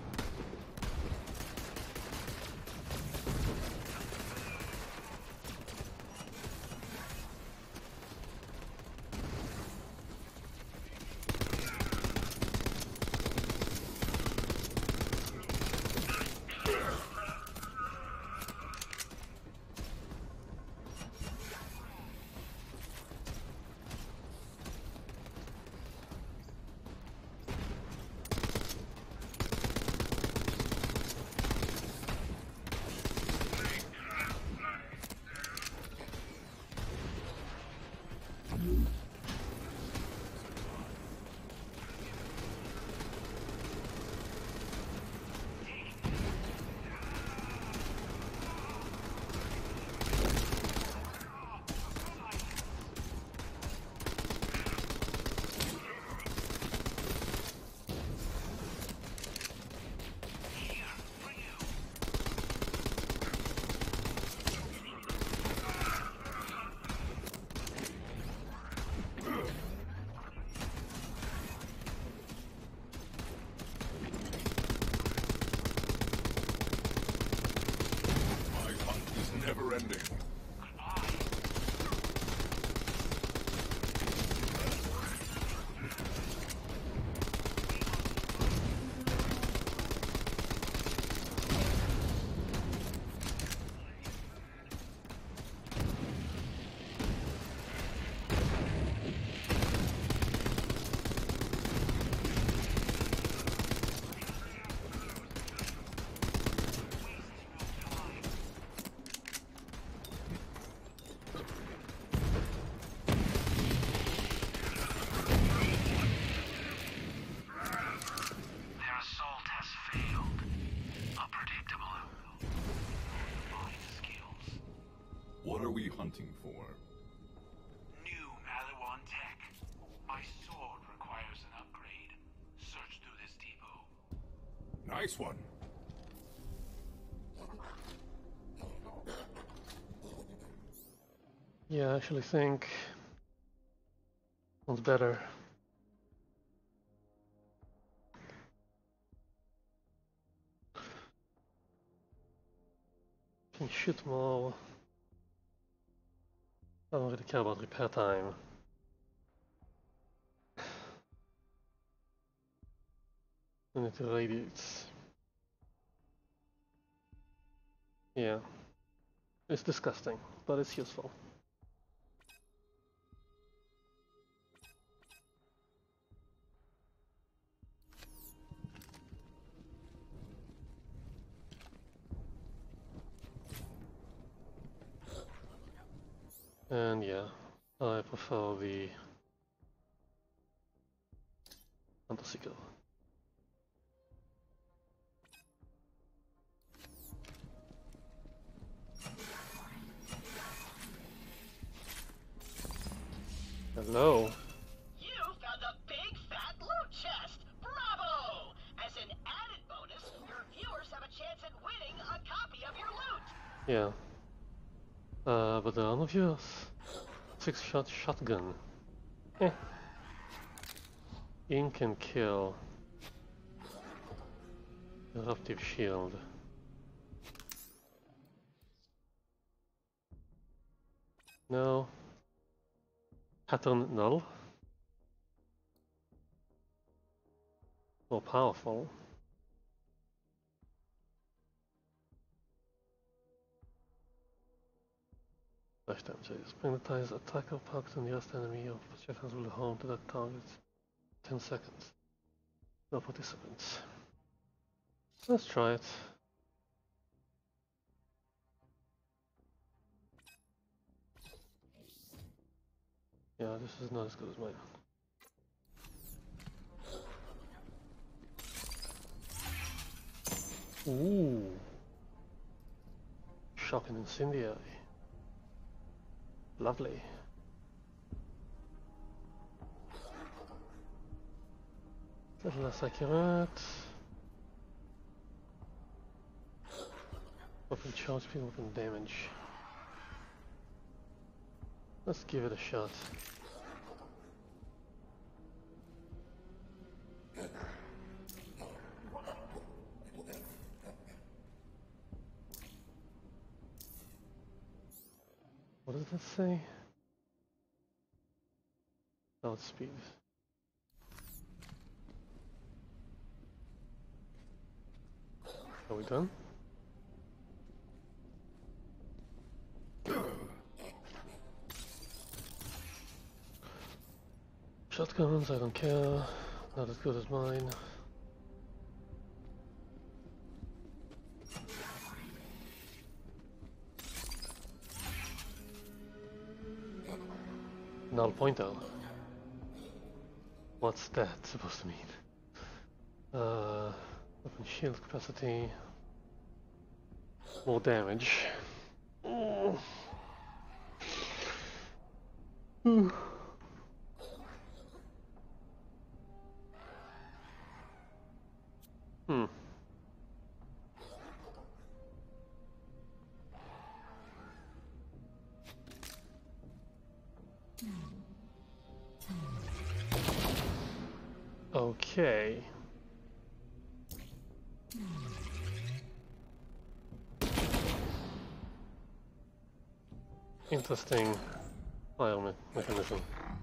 Never ending. What are we hunting for? New Malawan tech. My sword requires an upgrade. Search through this depot. Nice one. Yeah, I actually think one's better. Can shoot more. I don't really care about repair time. And it radiates. Yeah. It's disgusting, but it's useful. And yeah, I prefer the motorcycle. Hello. You found a big fat loot chest! Bravo! As an added bonus, your viewers have a chance at winning a copy of your loot! Yeah. Uh, but there are no viewers. Six shot shotgun. Eh. Ink and kill. Eruptive shield. No. Pattern null. More powerful. Flash damage. Magnetize attacker parked on the nearest enemy of projectiles will home to that target. ten seconds. No participants. Let's try it. Yeah, this is not as good as mine. Ooh. Shock and incendiary. Lovely. Little less accurate. Weapon charge speed, weapon damage. Let's give it a shot. What does that say? Outspeed. Are we done? Shotguns, I don't care. Not as good as mine. Null pointer. What's that supposed to mean? Uh, weapon shield capacity. More damage. Mm. Mm. Hmm. Okay. Interesting fire me mechanism.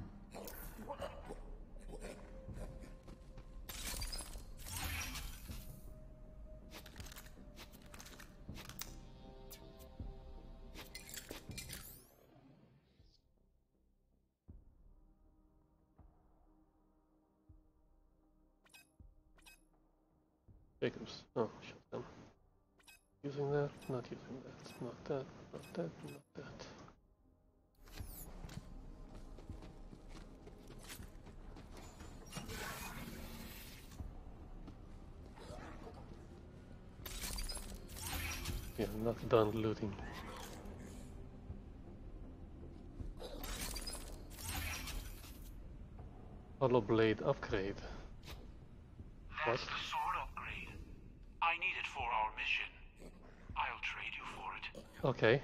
Jacobs. Oh, shotgun. Using that, not using that, not that, not that, not that. Yeah, not done looting. Hollow blade upgrade. What? That's the sword upgrade. I need it for our mission. I'll trade you for it. Okay.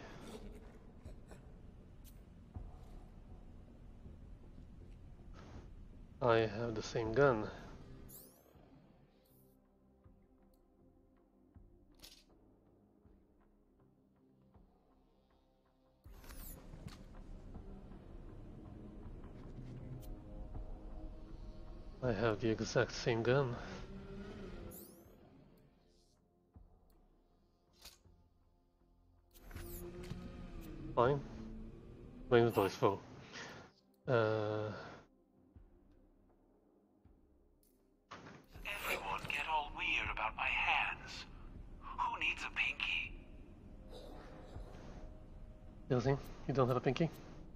I have the same gun. I have the exact same gun. Fine. My inventory is full. Uh, Everyone get all weird about my hands. Who needs a pinky? Nothing? You don't have a pinky?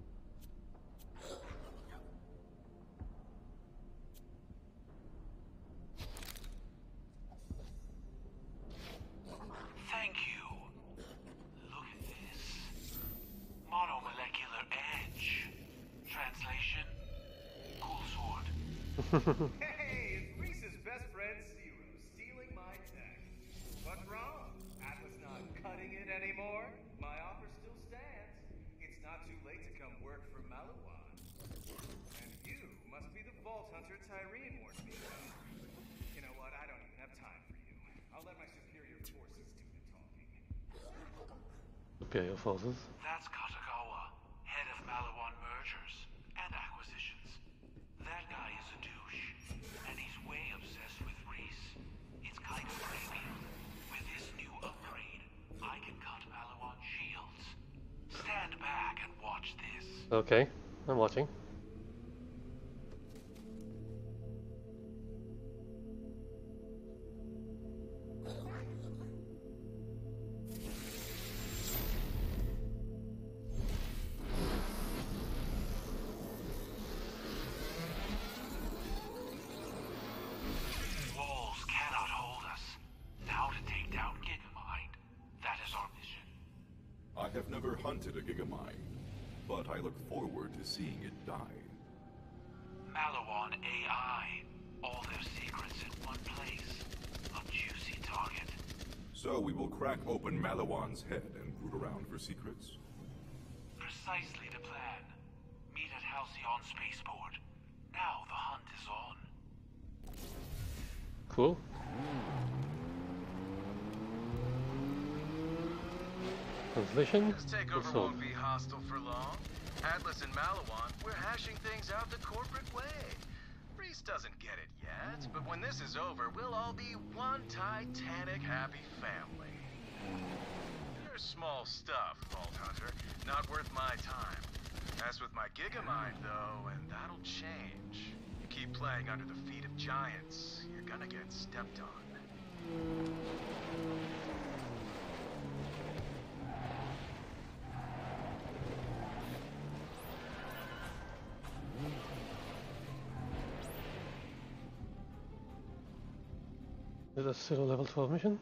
Thank you. Look at this. Monomolecular edge. Translation? Cool sword. Hey, it's Reese's best friend Zero stealing my tech. What's wrong? Atlas not cutting it anymore? My offer still stands. Vault Hunter Tyreen warned me about. You know what? I don't even have time for you. I'll let my superior forces do the talking. Superior forces? That's Katagawa, head of Malawan mergers and acquisitions. That guy is a douche, and he's way obsessed with Reese. It's kind of creepy. With this new upgrade, I can cut Malawan shields. Stand back and watch this. Okay, I'm watching. I have never hunted a Gigamine, but I look forward to seeing it die. Malawan A I. All their secrets in one place. A juicy target. So we will crack open Malawan's head and root around for secrets? Precisely the plan. Meet at Halcyon Spaceport. Now the hunt is on. Cool. Translation? This takeover won't be hostile for long. Atlas and Malawan, we're hashing things out the corporate way. Reese doesn't get it yet, but when this is over, we'll all be one titanic happy family. You're small stuff, Vault Hunter. Not worth my time. Mess with my Gigamind, though, and that'll change. You keep playing under the feet of giants, you're gonna get stepped on. Is that still a level twelve mission?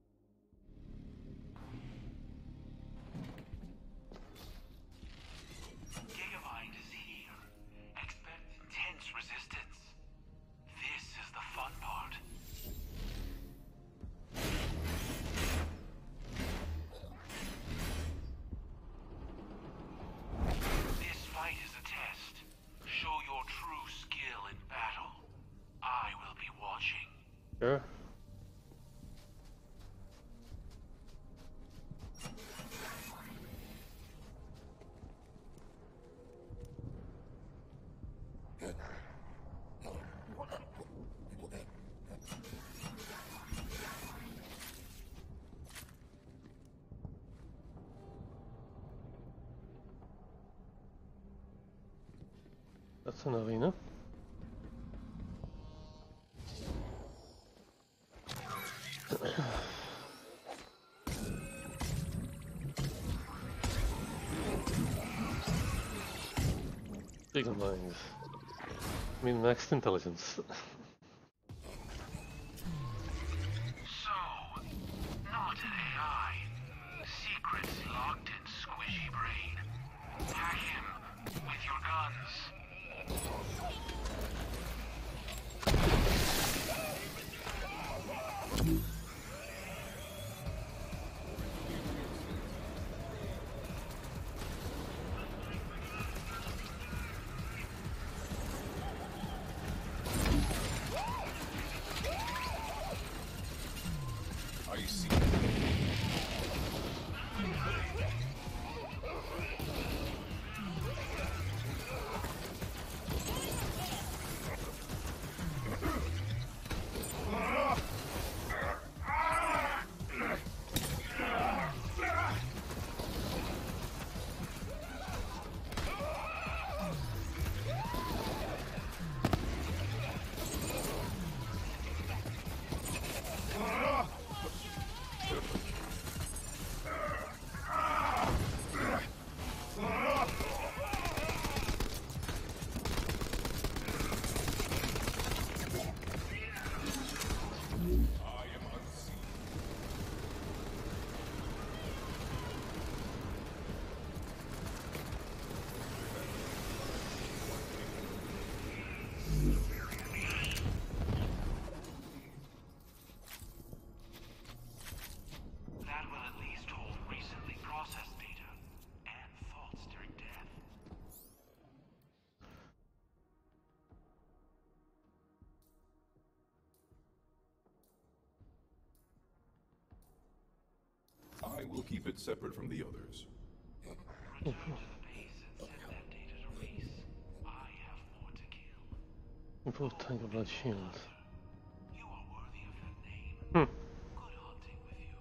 Gigamind is here. Expect intense resistance. This is the fun part. This fight is a test. Show your true skill in battle. I will be watching. Sure. That's an arena. Bigger minds. I mean, maxed intelligence. So, not an A I. Secrets locked in squishy brain. Hack him with your guns. we'll keep it separate from the others. Return to the base and send that data to Reese. I have more to kill. Improved tank of blood shield. You are worthy of that name. Hmm. Good hunting with you.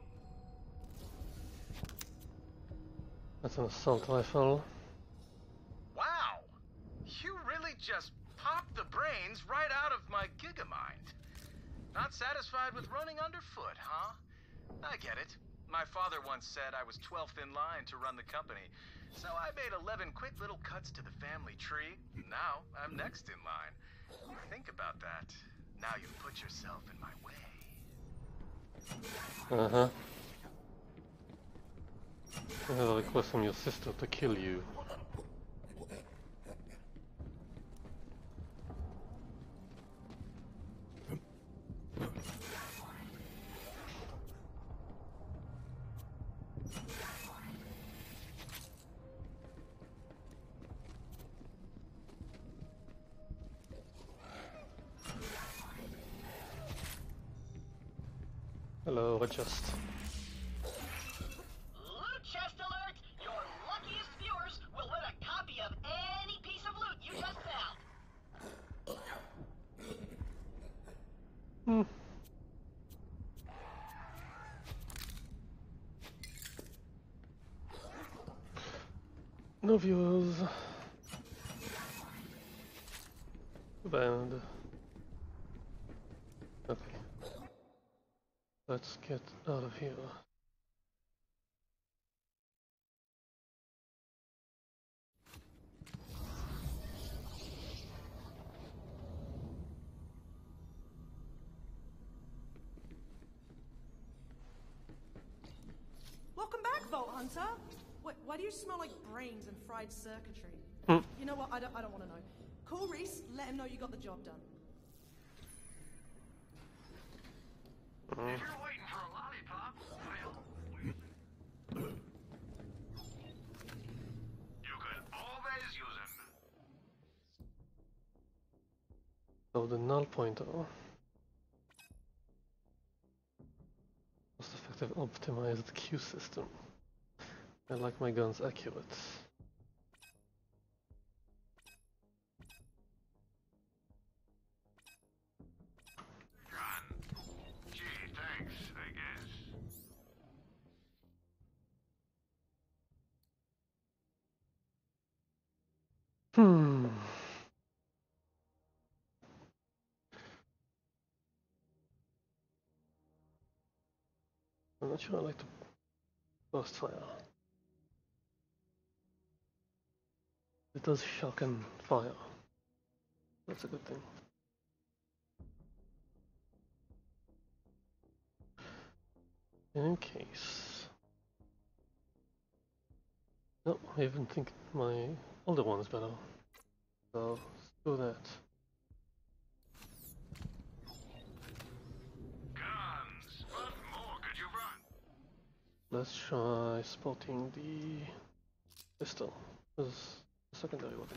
That's an assault rifle. Wow! You really just popped the brains right out of my Gigamind. Not satisfied with running underfoot, huh? I get it. My father once said I was twelfth in line to run the company, so I made eleven quick little cuts to the family tree. Now I'm next in line. Think about that. Now you've put yourself in my way. Uh-huh. I have a request from your sister to kill you. Hello, adjust. Loot chest alert! Your luckiest viewers will win a copy of any piece of loot you just found. Hmm. No viewers. Banned. Okay. Let's get out of here. Welcome back, Vault Hunter. Wait, why do you smell like brains and fried circuitry? Mm. You know what? I don't. I don't want to know. Call Reese. Let him know you got the job done. If you're waiting for a lollipop, well, you can always use them. So the null pointer. Most effective optimized Q system. I like my guns accurate. Hmm. I'm not sure I like to burst fire. It does shock and fire. That's a good thing. In case. No, I even think my older one is better. So let's do that. Guns. What more could you run? Let's try spotting the pistol as a secondary weapon.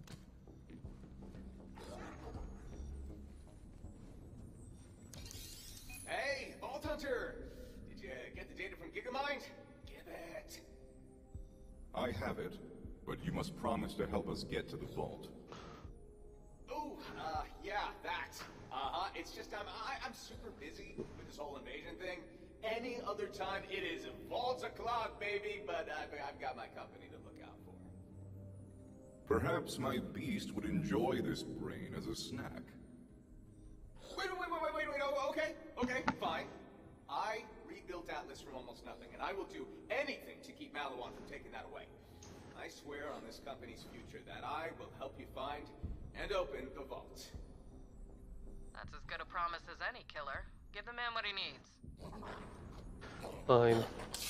Hey, Vault Hunter! Did you get the data from Gigamind? Give it. I have it, but you must promise to help us get to the vault. Oh, uh, yeah, that. Uh-huh, it's just I'm, I, I'm super busy with this whole invasion thing. Any other time it is vault o'clock, baby, but I've, I've got my company to look out for. Perhaps my beast would enjoy this brain as a snack. Wait, wait, wait, wait, wait, wait, oh, okay, okay, fine. I rebuilt Atlas from almost nothing, and I will do anything to keep Maliwan from taking that away. I swear on this company's future that I will help you find and open the vault. That's as good a promise as any, killer. Give the man what he needs. Fine.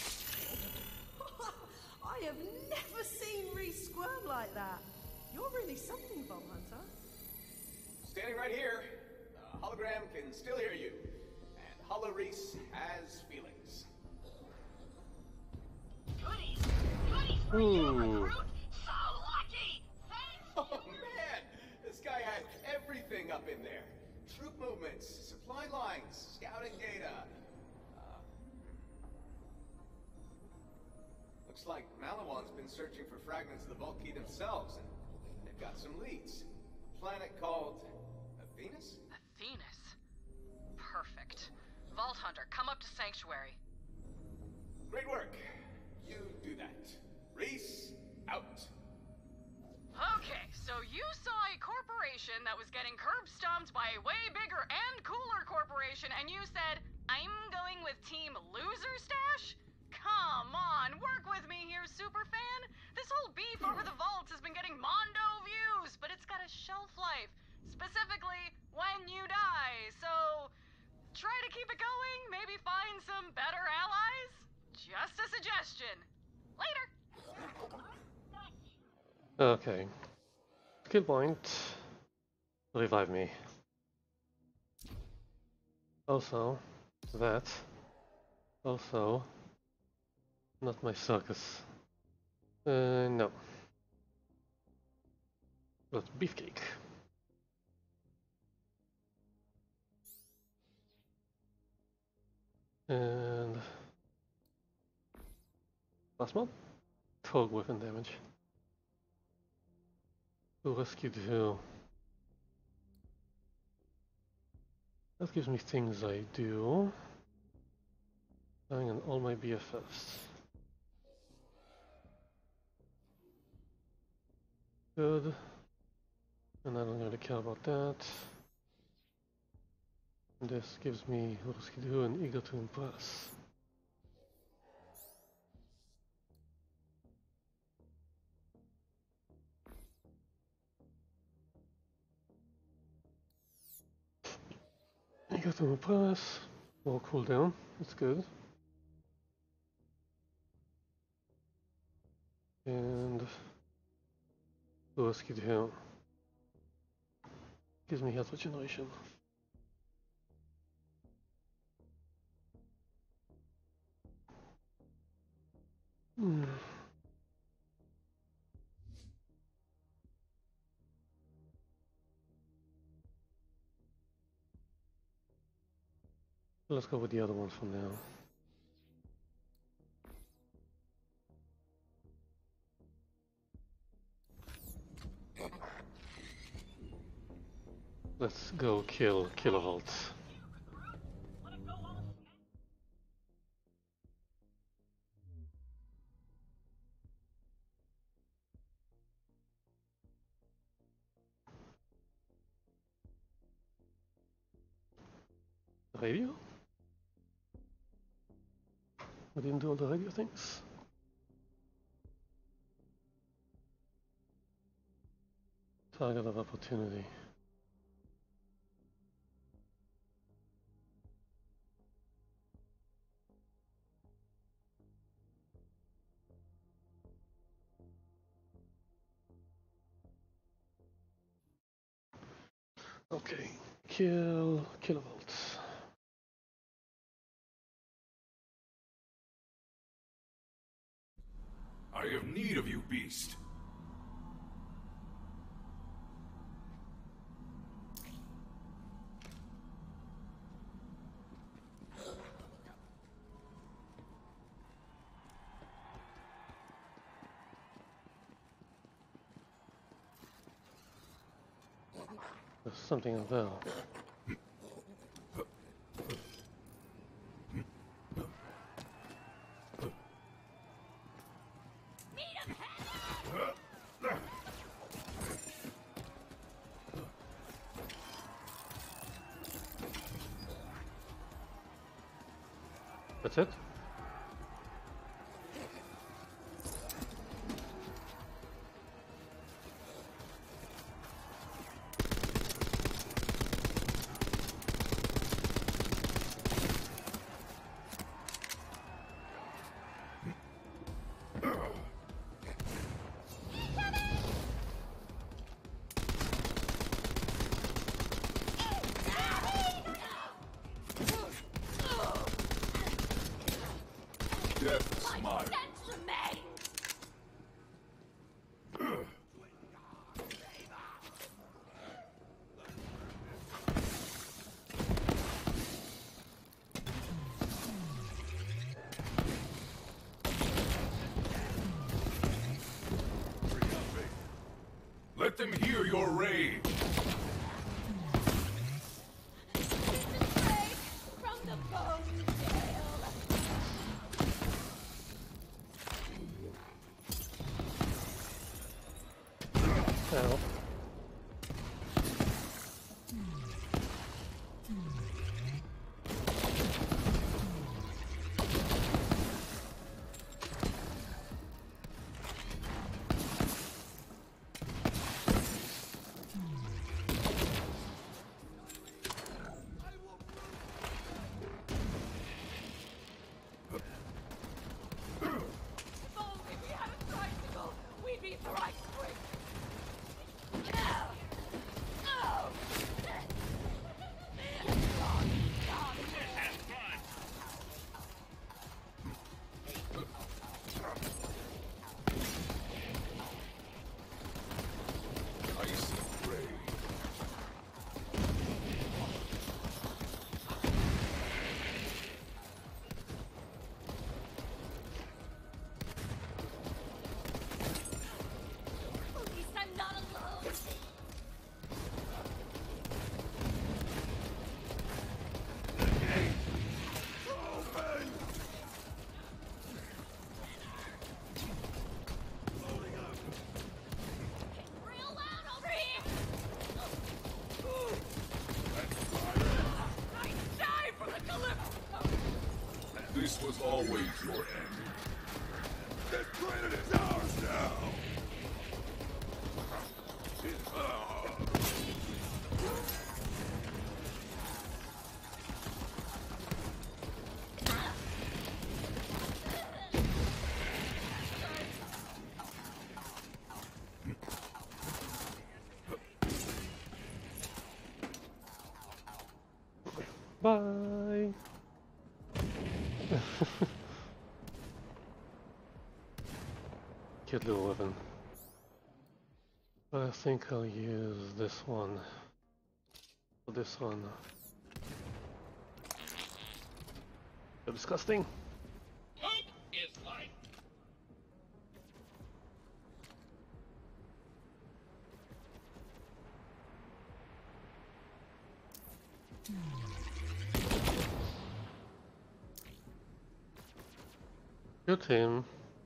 I have never seen Reese squirm like that. You're really something, Vault Hunter. Standing right here, the hologram can still hear you, and Holo Reese has feelings. Goodies! Goodies for Ooh. you, recruit! So lucky! Thanks! Oh man! This guy had everything up in there. Troop movements, supply lines, scouting data. Uh, Looks like Malawan's been searching for fragments of the Vault Key themselves, and they've got some leads. A planet called... Venus? Venus? Perfect. Vault Hunter, come up to Sanctuary. Great work. You do that. Reese, out. Okay, so you saw a corporation that was getting curb stomped by a way bigger and cooler corporation, and you said, I'm going with Team Loser Stash? Come on, work with me here, superfan. This whole beef over the vaults has been getting mondo views, but it's got a shelf life. Specifically, when you die, so try to keep it going, maybe find some better allies? Just a suggestion. Later! Okay. Skill point. Revive me. Also, that. Also, not my circus. Uh, no. But beefcake. And last one, twelve weapon damage. Who rescued who? That gives me things I do. Dying on all my B F Fs. Good. And I don't really care about that. This gives me Ruskidu and Eager to Impress. Eager to Impress, more cooldown, that's good. And Ruskidu gives me health regeneration. Hmm. Let's go with the other one for now. Let's go kill Kilovolt. Radio? We didn't do all the radio things. Target of opportunity. Okay, kill Kilovolts. I have need of you, beast. There's something in there. That's it? Let them hear your rage. From the bone tail. Ow. This was always your end. This planet is ours now! Bye. Cute little weapon. I think I'll use this one. For this one. So disgusting. Hope is life. Good team.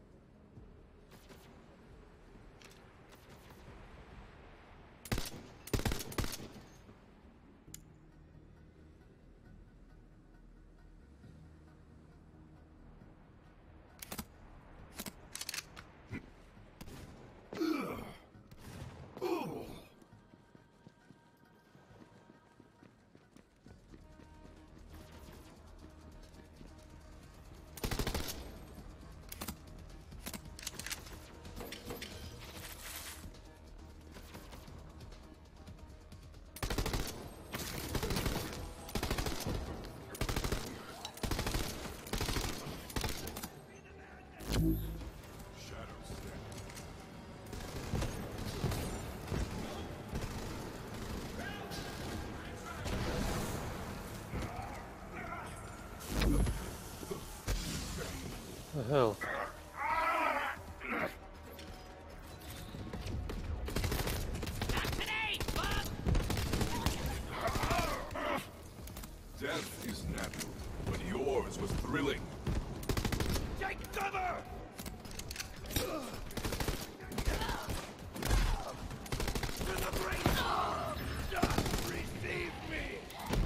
The hell? Death is natural, but yours was thrilling. Take cover! To the brain! Just receive me!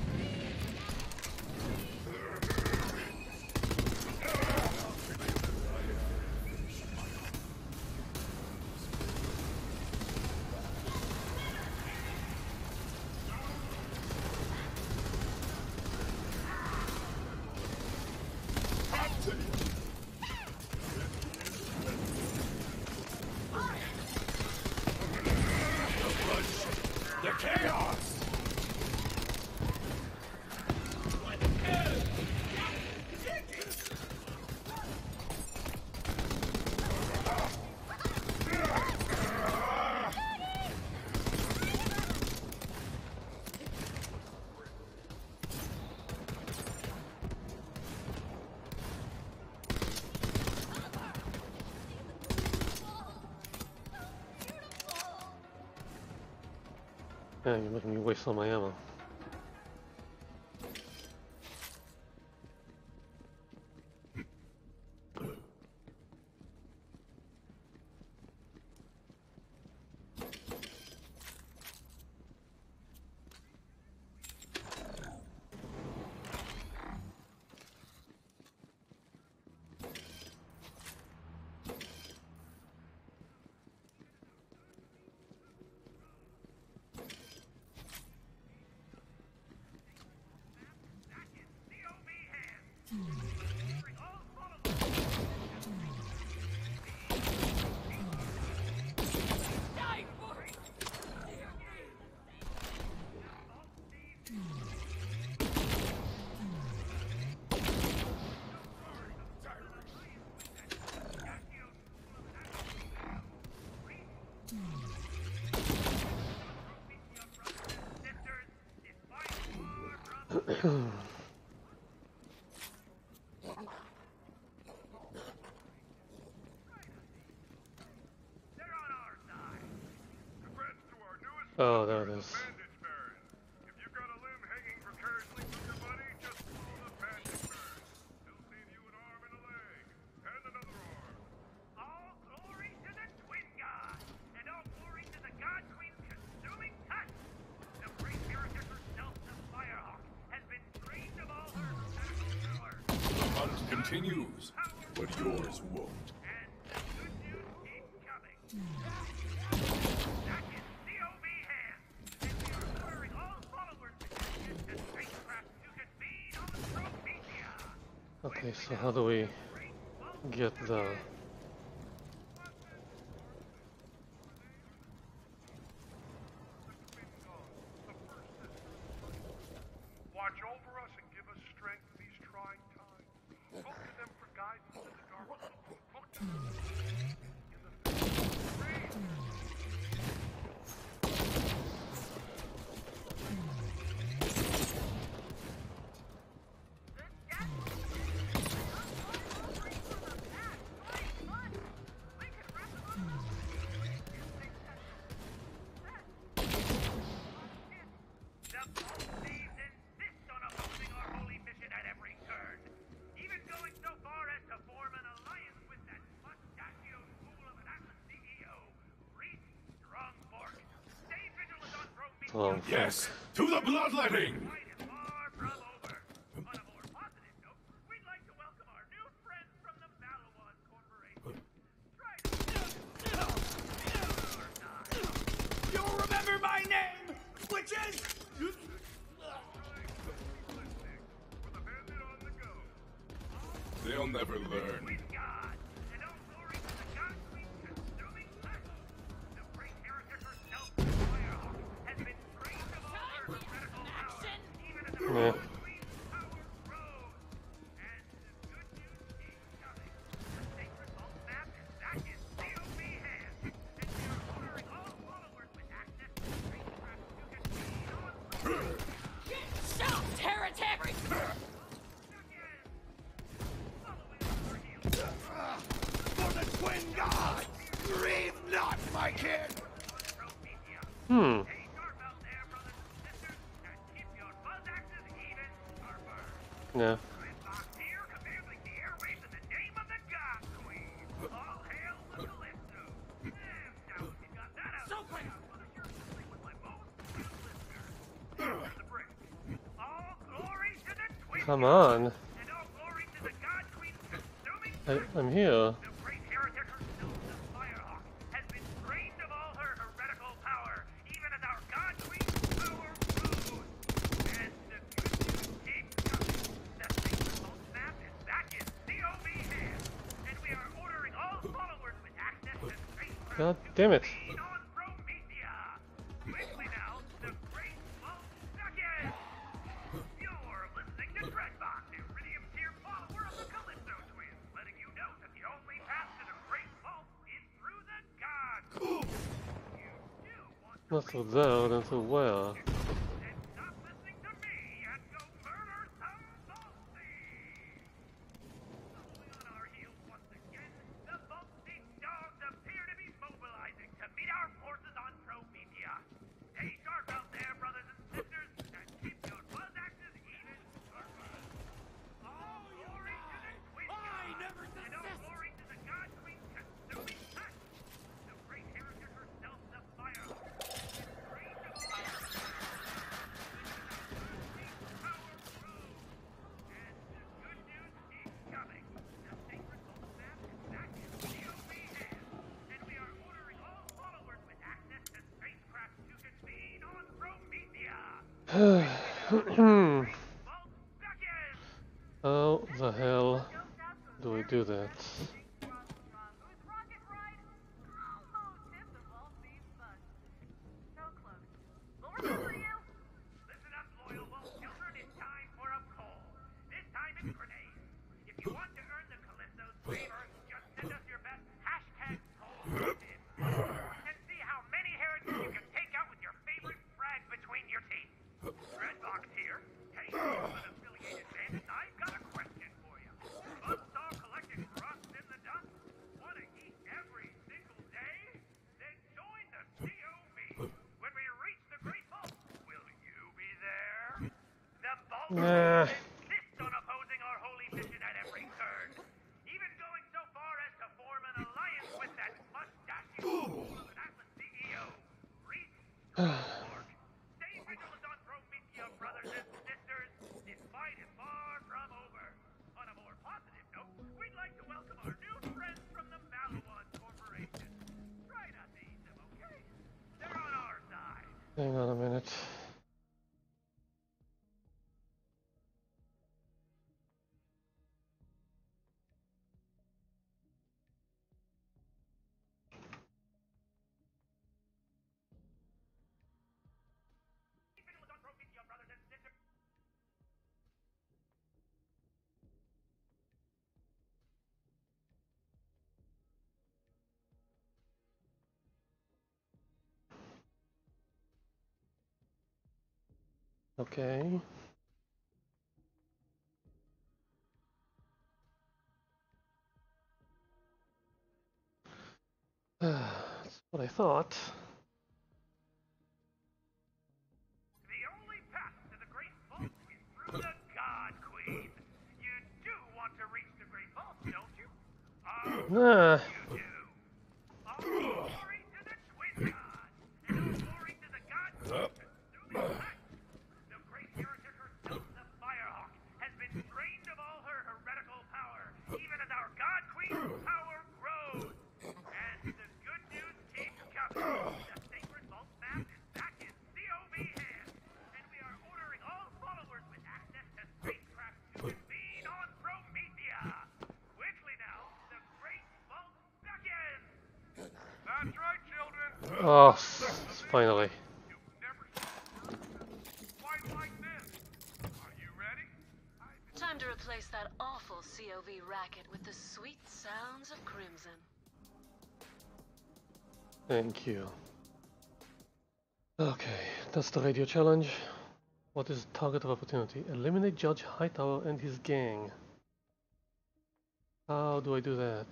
The chaos! Yeah, you're making me waste all my ammo. Oh, there it is. Continues, but yours won't. Okay, so how do we get the... Watch over us and give us strength in these trying times. Look to them for guidance in the darkness. Look to them in the rain. Oh, yes, to the bloodletting! You'll remember my name, which is... They'll never learn. Yeah. Shout, Terra Terry! For the twin gods! Grieve not, my kid! Hmm. Yeah. Come on. I, I'm here. God damn it. Not through there, then through where? How the hell do we do that? Nah. Hang on a minute. Okay. That's what I thought. Nah. Oh, finally. Time to replace that awful C O V racket with the sweet sounds of Crimson. Thank you. Okay, that's the radio challenge. What is target of opportunity? Eliminate Judge Hightower and his gang. How do I do that?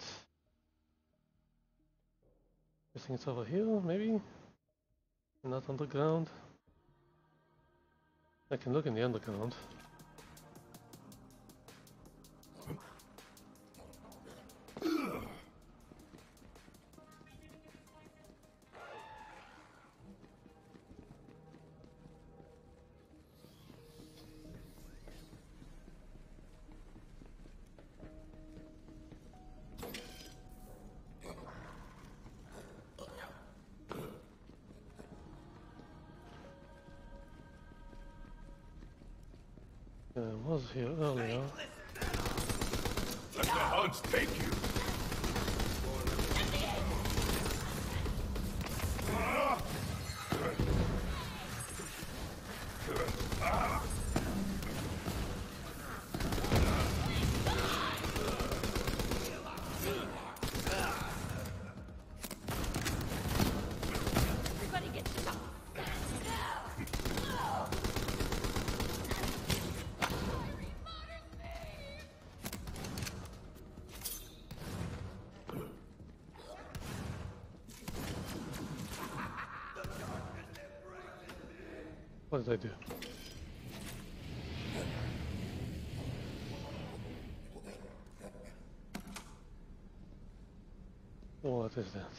I think it's over here, maybe? Not underground? I can look in the underground. I was here earlier. Let the hugs take you. What did I do? What is that?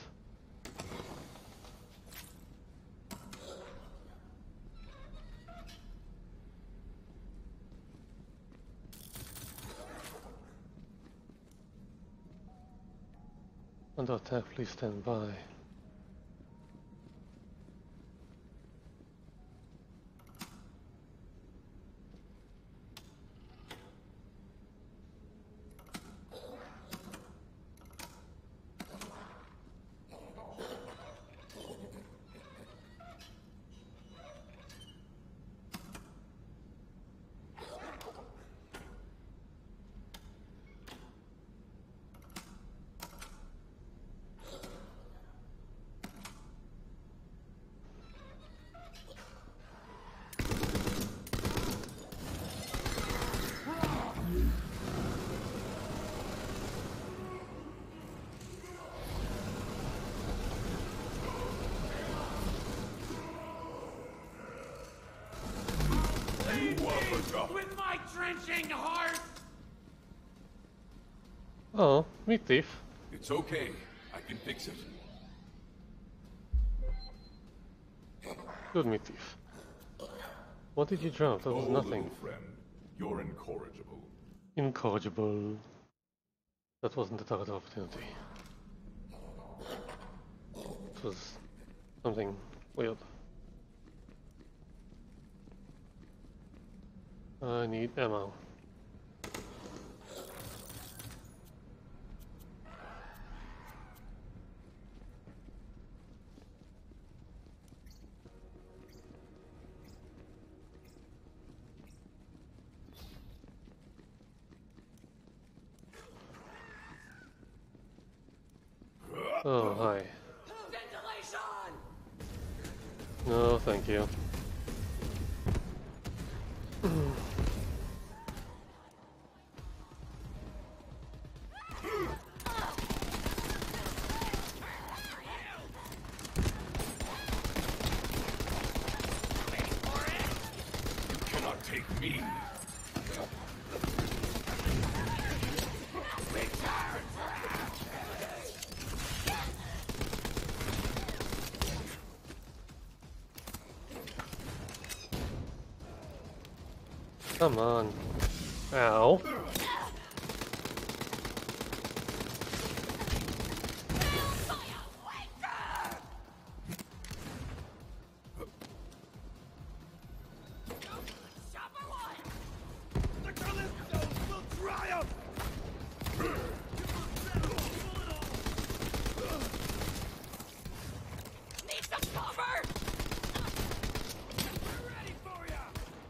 Under attack, please stand by. blood-drenching heart! Oh, meat thief. It's okay. I can fix it. Good meat thief. What did you drop? That was oh, nothing. Little friend, you're incorrigible. Incorrigible. That wasn't the target of opportunity. It was something weird. I need ammo. Oh, hi. Ventilation! No, thank you. You cannot take me. Come on. Ow. Need some cover! We're ready for ya!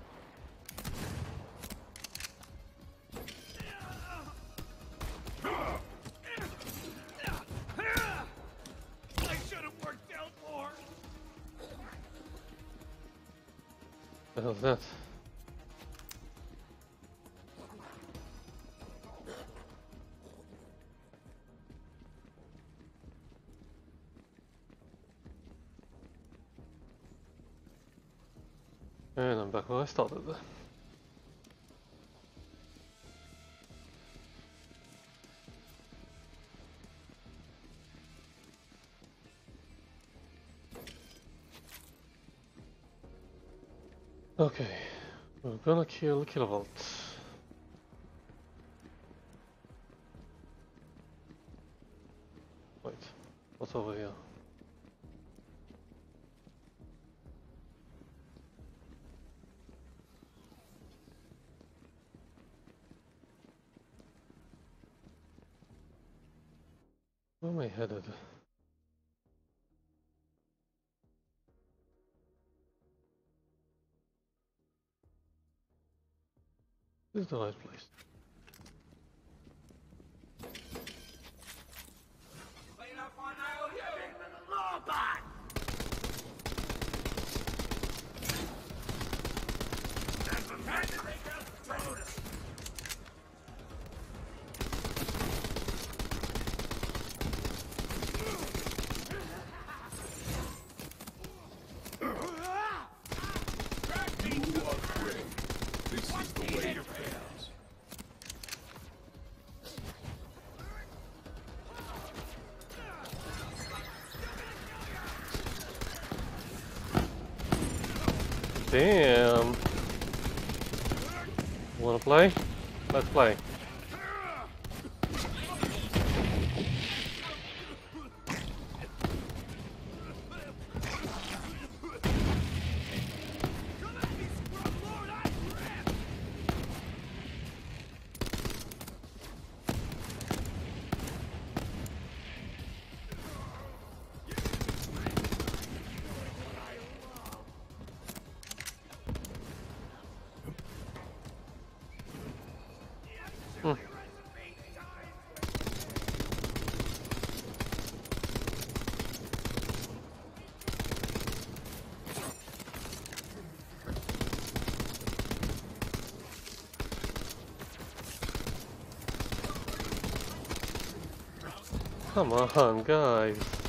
I should have worked out more. What the hell is that? And I'm back where I started. Okay, we're gonna kill Kilovolt. Wait, what's over here? Where am I headed? This is the right place. Clean up on I O U! Robot! That's the time to make us bonus! You upgrade. This is the way it fails. Damn. Wanna play? Let's play. Hmm. Come on, guys.